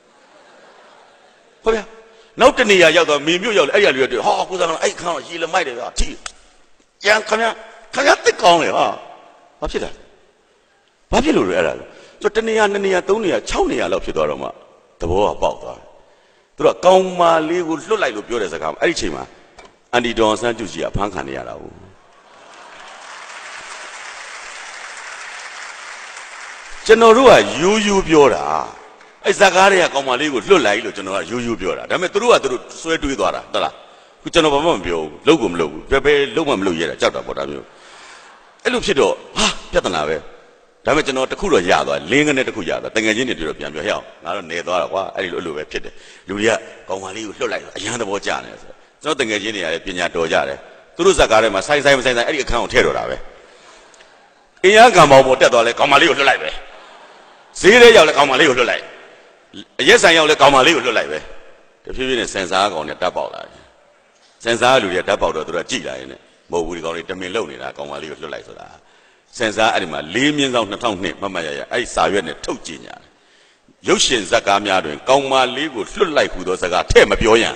ဟုတ်ဗျာနောက်တနေရာရောက်တော့မင်းမျိုးရောက်လေအဲ့ဒီကလူရတွေ့ဟာကိုစားကအဲ့ခန်းရှိလေမိုက်တယ်ဗျာထိရန်ခမရခမရတစ်ကောင်းလေဟာဘာဖြစ်တာဘာဖြစ်လို့လဲအဲ့ဒါကျတနေရာနှစ်နေရာသုံးနေရာ၆နေရာလောက်ဖြစ်သွားတော့မှသဘောကပေါက်သွားတယ်သူတို့ကောင်မလေးကိုလွတ်လိုက်လို့ပြောတဲ့စကားအဲ့ဒီချိန်မှာအန်တီဒေါ်ဆန်းကျူကြီးကဖမ်းခံနေရတာဟုတ်ကျွန်တော်တို့ကယူးယူးပြောတာအဲ့စကားတွေကကောင်မလေးကိုလွတ်လိုက်လို့ကျွန်တော်ကယူးယူးပြောတာဒါပေမဲ့သူတို့ကသူတို့ဆွဲတွေးသွားတာဟုတ်လားခုကျွန်တော်ဘာမှမပြောဘူးလုံးကိုမလုပ်ဘူးဘယ်ဘယ်လုံးမှမလုပ်ရတာကြောက်တာပေါ့ဒါမျိုးအဲ့လိုဖြစ်တော့ဟာပြဿနာပဲဒါပေမဲ့ကျွန်တော်တခုတော့ရသွားလင်းကနေတခုရသွားတငယ်ချင်းတွေတွေ့တော့ပြန်ပြောဟဲ့အောင်ငါတော့နေသွားတာကွာအဲ့ဒီလိုအဲ့လိုပဲဖြစ်တယ်လူတွေကကောင်မလေးကိုလွတ်လိုက်တော့အရန်သဘောကျနေတယ်ဆိုကျွန်တော်တငယ်ချင်းတွေကလည်းပညာတော်ကြတယ်သူတို့ဇက်ကားထဲမှာဆိုင်ဆိုင်မဆိုင်ဆိုင်အဲ့ဒီအခန်းကိုထည့်တော့တာပဲအင်းရကံပေါင်းပေါ်တက်သွားလဲကောင်မလေးကိုလွတ်လိုက်ပဲဈေးထဲရောက်လဲကောင်မလေးကိုလွတ်လိုက်အရက်ဆိုင်ရောက်လဲကောင်မလေးကိုလွတ်လိုက်ပဲတဖြည်းဖြည်းနဲ့စင်စားကောင်နဲ့တက်ပေါက်လာတယ်စင်စားလူတွေကတက်ပေါက်တော့သူတို့ကြည်လာရင်လည်းမဟုတ်ဘူးဒီကောင်တွေတမင်လုံနေတာကောင်မလေးကိုလွတ်လိုက်ဆိုတာစင်စားအဲ့ဒီမှာလေးမြင်းဆောင်နှစ်ထောင်နှစ်မှတ်မှတ်ရရအဲ့ဒီစာရွက်နဲ့ထုတ်ကြညာတယ်ရုပ်ရှင်ဇာတ်ကားများတွင်ကောင်မလေးကိုလွတ်လိုက်ဟူသောစကားထဲ့မပြောရန်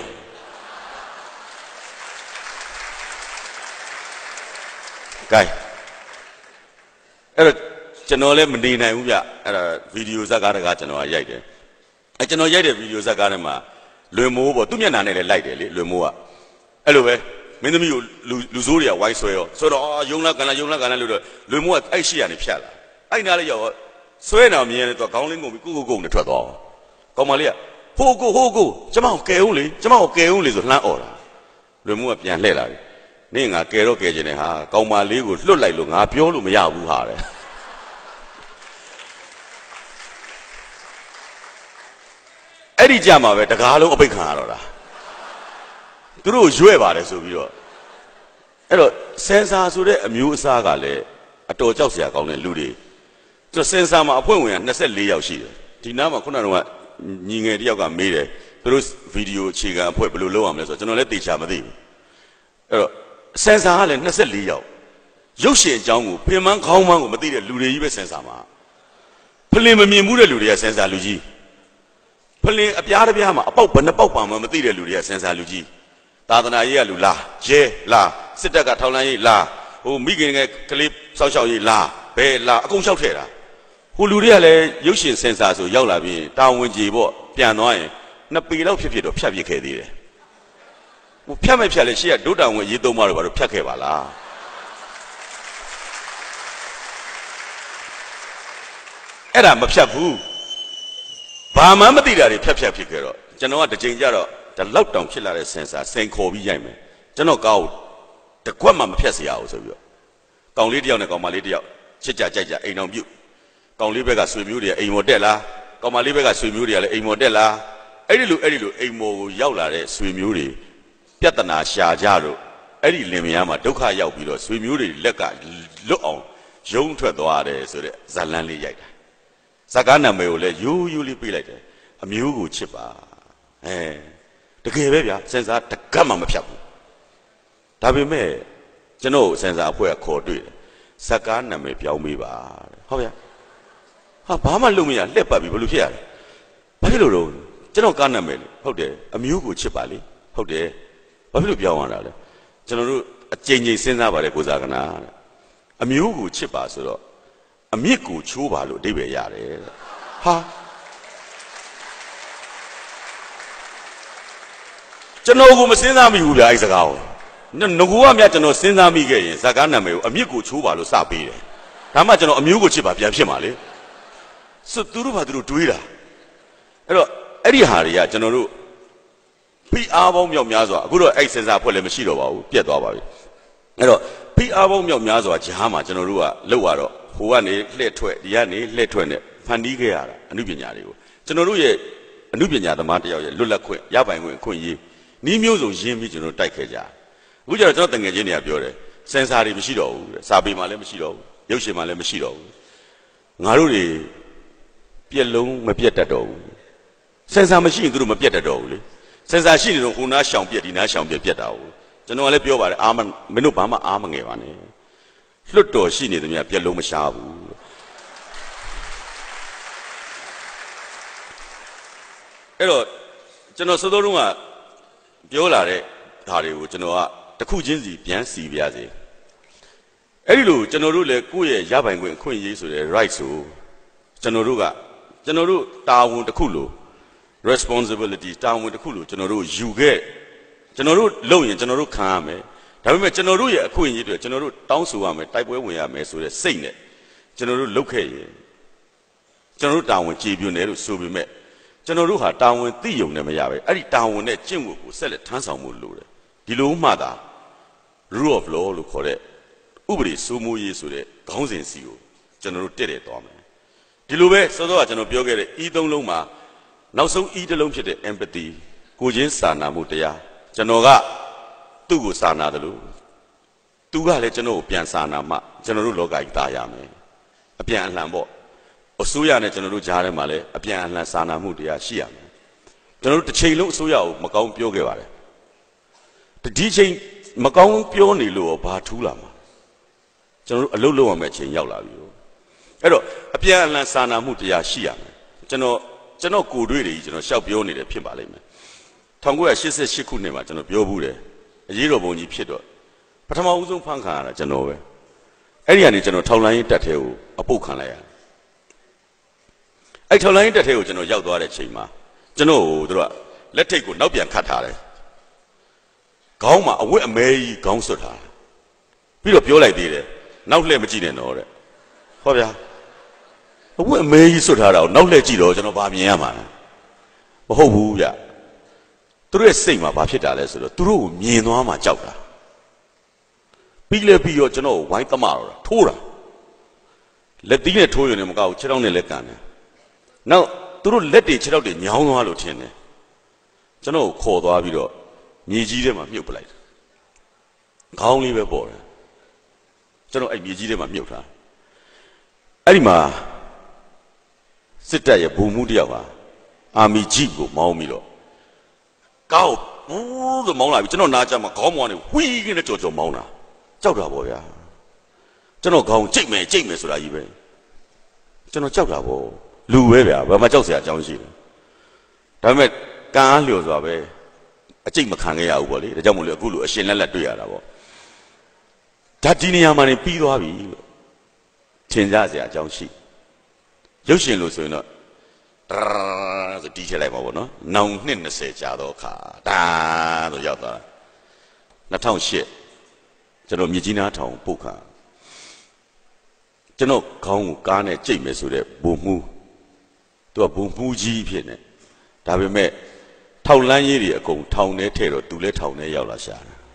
ကဲအဲ့တော့ကျွန်တော်လည်းမနေနိုင်ဘူးဗျအဲ့ဒါဗီဒီယိုဇာတ်ကားတကားကျွန်တော်ကရိုက်တယ်အဲ့ကျွန်တော်ရိုက်တဲ့ဗီဒီယိုဇာတ်ကားထဲမှာလွင်မိုးပေါ့သူ့မျက်နှာနဲ့လည်းလိုက်တယ်လေလွင်မိုးကအဲ့လိုပဲမင်းသမီးကိုလူလူဆိုးတွေကဝိုင်းဆွဲရောဆိုတော့ယုံလာကန်လာယုံလာကန်လာလို့တော့လွင်မိုးကအဲ့ရှိရနေဖြတ်လာအဲ့နားလေးရောက်ဆွဲနေအောင်မြင်နေတော့ခေါင်းလေးငုံပြီးကုကုကုံနဲ့ထွက်သွားကောင်မလေးကဟိုကိုဟိုကိုကျမကိုကယ်ဦးလေကျမကိုကယ်ဦးလေဆိုလှမ်းអော်တာလွယ်မှုကပြန်လှည့်လာတယ်နင့်ငါကဲတော့ကဲကျင်နေဟာကောင်မလေးကိုလွတ်လိုက်လို့ငါပြောလို့မရဘူးဟာတဲ့အဲ့ဒီကြမှာပဲတကားလုံးအပိတ်ခံရတော့တာသူတို့ရွဲ့ပါတယ်ဆိုပြီးတော့အဲ့တော့စင်ဆာဆိုတဲ့အမျိုးအစားကလည်းအတော်ကြောက်စရာကောင်းတဲ့လူတွေသူစင်ဆာမှာအဖွဲ့ဝင်ကနှစ်ဆယ့်လေးယောက်ရှိတယ်ဒီနားမှာခုနကညီငယ်တယောက်ကမေးတယ်သူတို့ဗီဒီယိုအခြေခံအဖွဲ့ဘယ်လိုလုပ်ရမလဲဆိုတော့ကျွန်တော်လည်းသေချာမသိဘူးအဲ့တော့စင်ဆာကလည်းနှစ်ဆယ့်လေးယောက်ရုပ်ရှင်အကြောင်းကိုပြင်ပန်းခေါင်းပန်းကိုမသိတဲ့လူတွေကြီးပဲစင်ဆာမှာဖလင်မမြင်ဘူးတဲ့လူတွေကစင်ဆာလူကြီးဖလင်အပြားတစ်ပြားမှာအပေါက်ဘယ်နှပေါက်ပါမှမသိတဲ့လူတွေကစင်ဆာလူကြီးသာသနာရေးကလူလားရဲလားစစ်တပ်ကထောက်လှမ်းရေးလားဟိုမိခင်ကကလေးစောက်ရှောက်ရေးလားဘယ်လားအကုန်လျှောက်ထဲတာဟိုလူတွေကလည်းရုပ်ရှင်စင်ဆာဆိုရောက်လာပြီးတာဝန်ကြီးပေါ့ပြန်သွားရင်နှစ်ပေလောက်ဖြစ်ဖြစ်တော့ဖြတ်ပြစ်ခဲ့သေးတယ်ဟိုဖြတ်မဲ့ဖြတ်လေရှေ့ကဒုတာဝန်ရေးသုံးပါတော့ဘာလို့ဖြတ်ခဲ့ပါလားအဲ့ဒါမဖြတ်ဘူးဘာမှမသိတာတွေဖြတ်ဖြတ်ဖြစ်ခဲ့တော့ကျွန်တော်ကတစ်ချိန်ကျတော့ဒါလောက်တောင်ဖြစ်လာတဲ့စင်ဆာစိန်ခေါ်ပြီးရိုက်မယ်ကျွန်တော်ကောက်တကွက်မှမဖြတ်เสียအောင်ဆိုပြီးတော့ကောင်လေးတယောက်နဲ့ကောင်မလေးတယောက်ချစ်ကြကြိုက်ကြအိမ်တော်ပြုတ်ကောင်လေးဘက်ကဆွေမျိုးတွေကအိမ်မော်တက်လားကောင်မလေးဘက်ကဆွေမျိုးတွေကလည်းအိမ်မော်တက်လားအဲ့ဒီလိုအဲ့ဒီလိုအိမ်မော်ကိုရောက်လာတဲ့ဆွေမျိုးတွေပြဿနာရှာကြတော့အဲ့ဒီလင်မယားမှာဒုက္ခရောက်ပြီးတော့ဆွေမျိုးတွေလက်ကလွတ်အောင်ယုံထွက်သွားတယ်ဆိုတဲ့ဇာလန်းလေးရိုက်တာဇာကားနာမည်ကိုလည်းယူယူလေးပေးလိုက်တယ်အမျိုးကိုချစ်ပါအဲတကယ်ပဲဗျာစင်စာတကတ်မှမဖြတ်ဘူးဒါပေမဲ့ကျွန်တော်စင်စာအဖွဲ့ကခေါ်တွေ့တယ်ဇာကားနာမည်ပြောင်းပေးပါတဲ့ဟုတ်ဗျာဟာဘာမှလုပ်မရလှက်ပတ်ပြီးဘယ်လိုဖြစ်ရလဲဘာဖြစ်လို့တော့ကျွန်တော်ကားနာမည်လေဟုတ်တယ်အမျိုးကိုချစ်ပါလေဟုတ်တယ်ဘာဖြစ်လို့ပြောင်းရတာလဲကျွန်တော်တို့အကြိမ်ကြိမ်စဉ်းစားပါတယ်ကိုဇာကနာအမျိုးကိုချစ်ပါဆိုတော့အမြစ်ကိုချိုးပါလို့အဓိပ္ပာယ်ရတယ်တဲ့ဟာကျွန်တော်ကိုမစဉ်းစားမိဘူးဗျာအဲ့စကားကိုငကူကမြတ်ကျွန်တော်စဉ်းစားမိခဲ့ရင်ဇာကားနာမည်ကိုအမြစ်ကိုချိုးပါလို့စပေးတယ်ဒါမှကျွန်တော်အမျိုးကိုချစ်ပါပြန်ဖြစ်မှာလေဆိုသူတို့ဘာသူတို့တွေးတာအဲ့တော့အဲ့ဒီဟာတွေကကျွန်တော်တို့ဖိအားပေါင်းမြောက်များစွာအခုတော့အဲ့စင်စာဖွဲ့လည်းမရှိတော့ပါဘူးပြတ်သွားပါပြီအဲ့တော့ဖိအားပေါင်းမြောက်များစွာဂျားမှာကျွန်တော်တို့ကလောက်ရတော့ဟိုကနေလှည့်ထွက်ဒီကနေလှည့်ထွက်နဲ့ဖန်တီးခဲ့ရတာအမှုပညာတွေကိုကျွန်တော်တို့ရဲ့အမှုပညာသမားတယောက်ရဲ့လွတ်လပ်ခွင့်ရပိုင်ခွင့်အခွင့်အရေးနီးမျိုးစုံရင်းပြီးကျွန်တော်တိုက်ခဲ့ကြအခုကျတော့ကျွန်တော်တငယ်ချင်းတွေကပြောတယ်စင်စာတွေမရှိတော့ဘူးတဲ့စာပေမှာလည်းမရှိတော့ဘူးရုပ်ရှင်မှာလည်းမရှိတော့ဘူးငါတို့တွေပြက်လုံးမပြတ်တတ်တော့ဘူးစင်စာမရှိရင်သူတို့မပြတ်တတ်တော့ဘူးလေစင်စာရှိနေတော့ဟိုနားရှောင်ပြက်ဒီနားရှောင်ပြက်ပြတ်တာဘူးကျွန်တော်ကလည်းပြောပါတယ်အာမမင်းတို့ဘာမှအားမငယ်ပါနဲ့လွတ်တော်ရှိနေသမျှပြက်လုံးမရှားဘူးအဲ့တော့ကျွန်တော်စောစောတုန်းကပြောလာတဲ့ဓာတ်တွေကိုကျွန်တော်ကတစ်ခုချင်းစီပြန်စီပြရစေအဲ့ဒီလိုကျွန်တော်တို့လည်းကိုယ့်ရဲ့ရပိုင်ခွင့်အခွင့်အရေးဆိုတဲ့ right ဆိုကျွန်တော်တို့ကကျွန်တော်တို့တာဝန်တစ်ခုလို့ responsibility တာဝန်တစ်ခုလို့ကျွန်တော်တို့ယူခဲ့ကျွန်တော်တို့လုပ်ရင်ကျွန်တော်တို့ခံရမယ်ဒါပေမဲ့ကျွန်တော်တို့ရဲ့အခွင့်အရေးတွေကျွန်တော်တို့တောင်းဆိုရမယ်တိုက်ပွဲဝင်ရမယ်ဆိုတဲ့စိတ်နဲ့ကျွန်တော်တို့လုပ်ခဲ့ရင်ကျွန်တော်တို့တာဝန်ကြည်ပြွနေလို့ဆိုပေမဲ့ကျွန်တော်တို့ဟာတာဝန်သိယုံနဲ့မရပဲအဲ့ဒီတာဝန်နဲ့ကျင့်ဝတ်ကိုဆက်လက်ထမ်းဆောင်မှုလိုတယ်ဒီလိုမှသာ rule of law လို့ခေါ်တဲ့ဥပဒေစိုးမိုးရေးဆိုတဲ့ခေါင်းစဉ်စီကိုကျွန်တော်တို့တည့်တယ်သွားမယ်ဒီလိုပဲစောစောကကျွန်တော်ပြောခဲ့တဲ့ဤသုံးလုံးမှာနောက်ဆုံးဤတစ်လုံးဖြစ်တဲ့ empathy ကိုချင်းစာနာမှုတရားကျွန်တော်ကသူ့ကိုစာနာတယ်လို့သူကလည်းကျွန်တော်ကိုပြန်စာနာမှကျွန်တော်တို့လောကကြီးသားရမယ်အပြန်အလှန်ပေါ့အစိုးရနဲ့ကျွန်တော်တို့ကြားထဲမှာလည်းအပြန်အလှန်စာနာမှုတရားရှိရမယ်ကျွန်တော်တို့တစ်ချိန်လုံးအစိုးရကိုမကောင်းပြောခဲ့ပါတယ်ဒီချိန်မကောင်းပြောနေလို့ဘာထူးလာမှာကျွန်တော်တို့အလုပ်လုပ်ရမယ့်ချိန်ရောက်လာပြီအဲ့တော့အပြန်အလှန်စာနာမှုတရားရှိရမယ်ကျွန်တော်ကျွန်တော်ကိုယ်တွေ့တွေကျွန်တော်ရှောက်ပြောနေတယ်ဖြစ်ပါလိမ့်မယ်၁၉၈၈ခုနှစ်မှာကျွန်တော်ပြောဘူးတယ်အရေးတော်ပုံကြီးဖြစ်တော့ပထမဦးဆုံးဖန်ခံရတာကျွန်တော်ပဲအဲ့ဒီကနေကျွန်တော်ထောက်လိုင်းရေးတက်ထဲကိုအပုတ်ခံလိုက်ရအဲ့ထောက်လိုင်းရေးတက်ထဲကိုကျွန်တော်ရောက်သွားတဲ့ချိန်မှာကျွန်တော်တို့ကလက်ထိတ်ကိုနောက်ပြန်ခတ်ထားတယ်ခေါင်းမှာအဝတ်အမဲကြီးခေါင်းဆွတ်ထားပြီးတော့ပြောလိုက်သေးတယ်နောက်လှည့်မကြည့်နဲ့တော့တဲ့ဟောဗျာအဝတ်အမဲကြီးဆွတ်ထားတာကိုနောက်လှည့်ကြည့်တော့ကျွန်တော်ဗာမြင်ရမှာမဟုတ်ဘူးဗျတသူတို့ရဲ့စိတ်မှာဘာဖြစ်တာလဲဆိုတော့သူတို့ကိုမြင်သွားမှကြောက်တာပြီးလဲပြီးရောကျွန်တော်ဝိုင်းသမတော့ထိုးတာလက်သီးနဲ့ထိုးရုံနဲ့မကောက်ခြေထောက်နဲ့လက်ကန်တယ်နောက်သူတို့လက်တွေခြေထောက်တွေညောင်းသွားလို့ထင်တယ်ကျွန်တော်ခေါ်သွားပြီးတော့မြေကြီးထဲမှာမြုပ်ပလိုက်ခေါင်းလေးပဲပေါ်တယ်ကျွန်တော်အဲ့မြေကြီးထဲမှာမြုပ်ထားအဲ့ဒီမှာစစ်တပ်ရဲ့ဘုံမှုတယောက်ဟာအာမီကြီးကိုမောင်းပြီးတော့ကောက်ဘူးလို့မောင်းလာပြီကျွန်တော်နားကြမှာခေါင်းမောင်းနေဝီးကနဲ့ကြော်ကြော်မောင်းတာကြောက်တာပေါ့ဗျာကျွန်တော်ခေါင်းကြိတ်မယ်ကြိတ်မယ်ဆိုတာကြီးပဲကျွန်တော်ကြောက်တာပေါ့လူပဲဗျာဘာမှကြောက်စရာအကြောင်းရှိတယ်ဒါပေမဲ့ကံအားလျော်စွာပဲအကျိတ်မခံခဲ့ရဘူးပေါ့လေဒါကြောင့်မို့လို့အခုလိုအရှင်လက်လက်တွေ့ရတာပေါ့ဓာတ်ဒီနေရာမှာနေပြီးသွားပြီလို့ထင်ကြစရာအကြောင်းရှိရုပ်ရှင်လို့ဆိုရင်တော့ဆိုတီးချလိုက်ပါဘောနော်နောင်နှစ်၂၀ကြာတော့ခါဒါဆိုရောက်သွား၂၀၀၈ကျွန်တော်မြကြီးနားထောင်ပုတ်ခါကျွန်တော်ခေါင်းကိုကားနဲ့ကြိတ်မယ်ဆိုတဲ့ဘုံမှုသူကဘုံမှုကြီးဖြစ်နေဒါပေမဲ့ထောင်လန်းရေးတွေအကုန်ထောင်ထဲထည့်တော့သူလည်းထောင်ထဲရောက်လာရှာတာ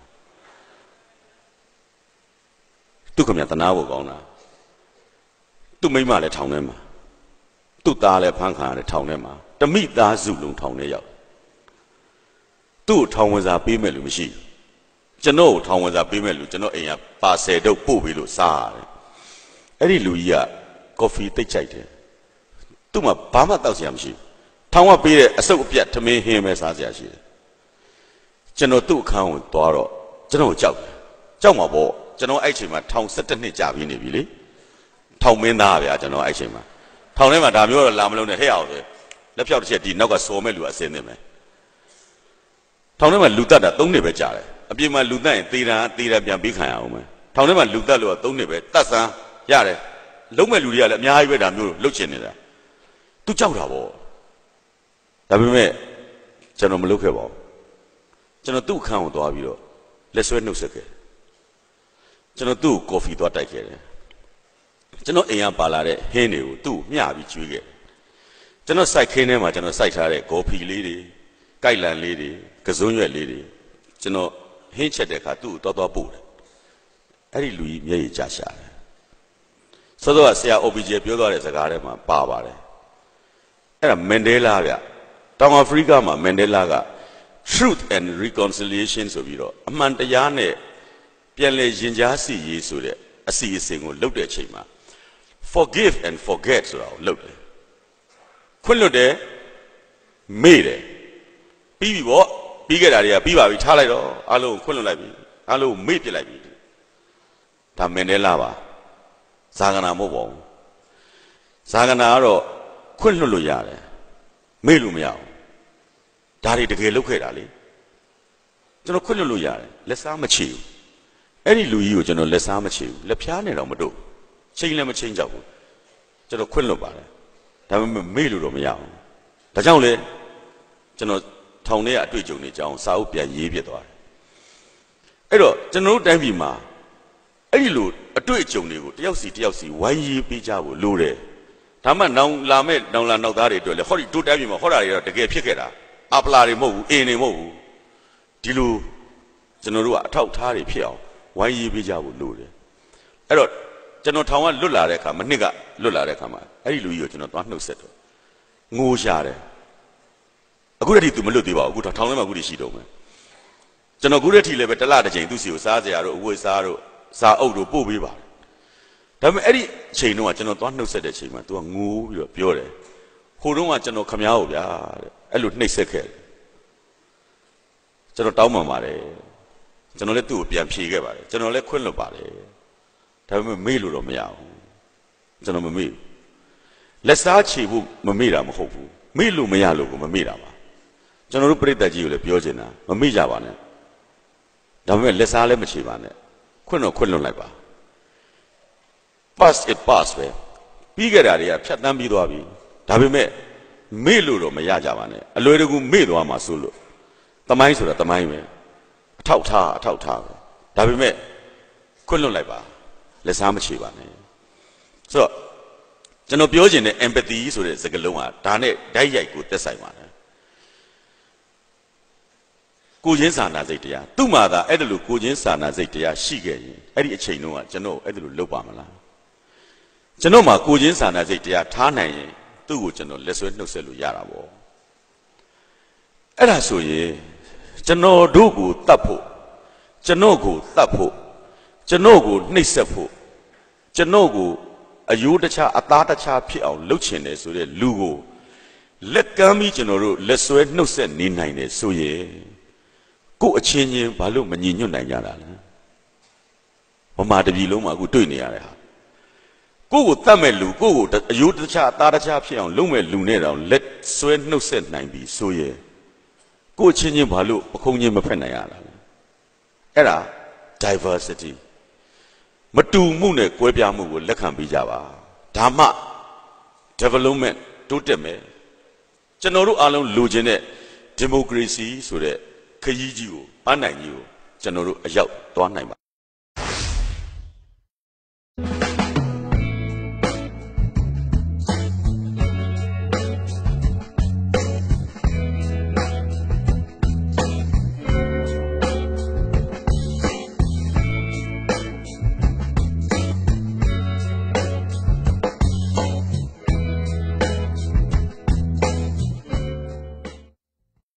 သူကမြတ်တနာဖို့ကောင်းတာသူ့မိမလည်းထောင်ထဲမှာသူ့သားလည်းဖမ်းခံရတယ်ထောင်ထဲမှာတမိသားစုလုံးထောင်ထဲရောက်သူ့ထောင်ဝင်စာပေးမဲ့လူမရှိကျွန်တော်ထောင်ဝင်စာပေးမဲ့လူကျွန်တော်အိမ်ကပါဆယ်တုပ်ပို့ပြီးလို့စားရတယ်အဲ့ဒီလူကြီးကကော်ဖီတိတ်ချိုက်တယ်သူ့မှာဘာမှတောက်စရာမရှိထောင်ကပေးတဲ့အစုပ်အပြတ်ထမင်းဟင်းပဲစားစရာရှိတယ်ကျွန်တော်သူ့အခန်းကိုသွားတော့ကျွန်တော်ကြောက်တယ်ကြောက်မှာပေါ့ကျွန်တော်အဲ့ချိန်မှာထောင်၁၁နှစ်ကြာပြီးနေပြီလေထောင်မင်းသားဗျာကျွန်တော်အဲ့ချိန်မှာထောင်ထဲမှာဒါမျိုးတော့လာမလုံးနဲ့ဟဲ့အောင်လေလက်ဖြောက်တစ်ချက်ဒီနောက်ကစော်မဲ့လူအစင်းနေမယ်ထောင်ထဲမှာလူတက်တာ၃နှစ်ပဲကြာတယ်အပြင်မှာလူတက်ရင်သေတာသေတာပြန်ပြီးခံရအောင်မယ်ထောင်ထဲမှာလူတက်လို့က၃နှစ်ပဲတတ်ဆန်းရတယ်လုံးမဲ့လူတွေကလည်းအများကြီးပဲဒါမျိုးလှုပ်ချင်နေတာသူကြောက်တာပေါ့ဒါပေမဲ့ကျွန်တော်မလုပ်ခဲ့ပါဘူးကျွန်တော်သူ့အခန်းကိုသွားပြီးတော့လက်ဆွဲနှုတ်ဆက်ခဲ့ကျွန်တော်သူ့ကိုကော်ဖီသွားတိုက်ခဲ့တယ်ကျွန်တော်အိမ်ကပါလာတဲ့ဟင်းတွေကိုသူ့မျှပြီးကျွေးခဲ့ကျွန်တော်စိုက်ခင်းထဲမှာကျွန်တော်စိုက်ထားတဲ့ကော်ဖီလေးတွေကြိုက်လန်လေးတွေကစွန်းရွက်လေးတွေကျွန်တော်ဟင်းချက်တဲ့အခါသူ့ကိုသွားသွားပို့တယ်အဲ့ဒီလူကြီးမျက်ရည်ကျရှာတယ်ဆိုတော့ဆရာ အို ပီ ဂျေ ပြောသွားတဲ့စကားထဲမှာပါပါတယ်အဲ့ဒါမန်ဒဲလာဗျတောင်အာဖရိကမှာမန်ဒဲလာက truth and reconciliation ဆိုပြီးတော့အမှန်တရားနဲ့ပြန်လည်ရင်ကြားစီရေးဆိုတဲ့အစီအစဉ်ကိုလုပ်တဲ့အချိန်မှာ forgive and forget ဆိုတာကိုလုပ်တယ်ခွင့်လွတ်တယ်မေ့တယ်ပြီးပြီပေါ့ပြီးခဲ့တာတွေကပြီးပါပြီထားလိုက်တော့အားလုံးခွင့်လွတ်လိုက်ပြီအားလုံးမေ့ပြစ်လိုက်ပြီဒါမန်ဒဲလာပါဇာဂနာမဟုတ်ပါဘူးဇာဂနာကတော့ခွင့်လွတ်လို့ရတယ်မေ့လို့မရဘူးဒါတွေတကယ်လုပ်ခဲ့တာလေကျွန်တော်ခွင့်လွတ်လို့ရတယ်လက်စားမချေဘူးအဲ့ဒီလူကြီးကိုကျွန်တော်လက်စားမချေဘူးလက်ဖျားနေတော့မတို့ချိန်လည်းမချိန်ကြောက်ဘူးကျွန်တော်ခွင့်လွတ်ပါတယ်ဒါပေမဲ့မေ့လို့တော့မရဘူးဒါကြောင့်လေကျွန်တော်ထောင်ထဲကအတွေ့အကြုံတွေကြောင်းစာအုပ်ပြန်ရေးပြသွားတယ်အဲ့တော့ကျွန်တော်တို့တိုင်းပြည်မှာအဲ့ဒီလိုအတွေ့အကြုံတွေကိုတယောက်စီတယောက်စီဝိုင်းရေးပေးကြဖို့လိုတယ်ဒါမှနောင်လာမဲ့နောင်လာနောက်သားတွေအတွက်လေဟောဒီတို့တိုင်းပြည်မှာဟောတာတွေတော့တကယ်ဖြစ်ခဲ့တာအပလာတွေမဟုတ်ဘူးအင်းတွေမဟုတ်ဘူးဒီလိုကျွန်တော်တို့ကအထောက်ထားတွေဖြစ်အောင်ဝိုင်းရေးပေးကြဖို့လိုတယ်အဲ့တော့ကျွန်တော်ထောင်ကလွတ်လာတဲ့အခါမနှစ်ကလွတ်လာတဲ့အခါမှာအဲ့ဒီလူကြီးကိုကျွန်တော်သွားနှုတ်ဆက်တော့ငိုရှာတယ်အခုတည်းကသူမလွတ်သေးပါဘူးအခုထောင်ထဲမှာအခုတည်းရှိတော့မယ်ကျွန်တော်အခုတည်းကလည်းပဲတလတစ်ချိန်သူ့စီကိုစားစရာတို့အဝတ်စားတို့စာအုပ်တို့ပို့ပေးပါတယ်ဒါပေမဲ့အဲ့ဒီအချိန်တုန်းကကျွန်တော်သွားနှုတ်ဆက်တဲ့အချိန်မှာ तू ကငိုးပြီးတော့ပြောတယ်ဟိုတုန်းကကျွန်တော်ခမားကိုဗျာတဲ့အဲ့လိုနှိပ်စက်ခဲ့တယ်ကျွန်တော်တောင်းပန်ပါတယ်ကျွန်တော်လည်းသူ့ကိုပြန်ဖြေခဲ့ပါတယ်ကျွန်တော်လည်းခွင့်လွတ်ပါတယ်ဒါပေမဲ့မေ့လို့တော့မရဘူးကျွန်တော်မမေ့ဘူးလက်စားချေဖို့မမေ့တာမဟုတ်ဘူးမေ့လို့မရလို့ကိုမမေ့တာပါကျွန်တော်တို့ပြိတ္တကြီးကိုလည်းပြောချင်တာမမေ့ကြပါနဲ့ဒါပေမဲ့လက်စားလည်းမချေပါနဲ့ခွင့်တော့ခွင့်လွတ်လိုက်ပါ pass it pass ပဲပြီးခဲ့တာတွေကဖြတ်တန်းပြီးသွားပြီဒါပေမဲ့မေ့လို့တော့မရကြပါနဲ့အလွယ်တကူမေ့သွားမှာဆိုလို့သမိုင်းဆိုတာသမိုင်းပဲအထောက်ထားအထောက်ထားပဲဒါပေမဲ့ခွင့်လွတ်လိုက်ပါလက်စားမချေပါနဲ့ဆိုတော့ကျွန်တော်ပြောချင်တဲ့ empathy ဆိုတဲ့စကားလုံးကဒါနဲ့ဓာတ်ရိုက်ကိုသက်ဆိုင်ပါတယ်ကိုချင်းစာနာစိတ်တရားသူ့မှာသာအဲ့ဒါလိုကိုချင်းစာနာစိတ်တရားရှိခဲ့ရင်အဲ့ဒီအချိန်တုန်းကကျွန်တော်အဲ့ဒါလိုလုပ်ပါမလားကျွန်တော်မှာကိုချင်းစာနာစိတ်တရားထားနိုင်ရင်သူ့ကိုကျွန်တော်လက်ဆွဲနှုတ်ဆက်လို့ရတာပေါ့အဲ့ဒါဆိုရင်ကျွန်တော်တို့ကိုတတ်ဖို့ကျွန်တော်ကိုတတ်ဖို့ကျွန်တော်ကိုနှိပ်စက်ဖို့ကျွန်တော်ကိုအယိုးတခြားအသားတခြားဖြစ်အောင်လုပ်ချင်တယ်ဆိုတဲ့လူကိုလက်ကမ်းပြီးကျွန်တော်တို့လက်ဆွဲနှုတ်ဆက်နေနိုင်တယ်ဆိုရင်ကိုယ်အချင်းချင်းဘာလို့မညီညွတ်နိုင်ကြတာလဲမမတပြီလုံးမှာအခုတွေ့နေရတဲ့ဟာကိုယ့်ကိုတတ်မဲ့လူကိုယ့်ကိုအယိုးတခြားအသားတခြားဖြစ်အောင်လုပ်မဲ့လူနဲ့တောင်လက်ဆွဲနှုတ်ဆက်နိုင်ပြီဆိုရင်ကိုယ်ချင်းချင်းဘာလို့ပခုံးချင်းမဖက်နိုင်ရတာလဲအဲ့ဒါ diversity မတူမှုနဲ့ကွဲပြားမှုကိုလက်ခံပေးကြပါဒါမှ development တိုးတက်မယ်ကျွန်တော်တို့အားလုံးလိုချင်တဲ့ democracy ဆိုတဲ့ခရီးကြီးကိုပန်းနိုင်ကြီးကိုကျွန်တော်တို့အရောက်သွားနိုင်ပါ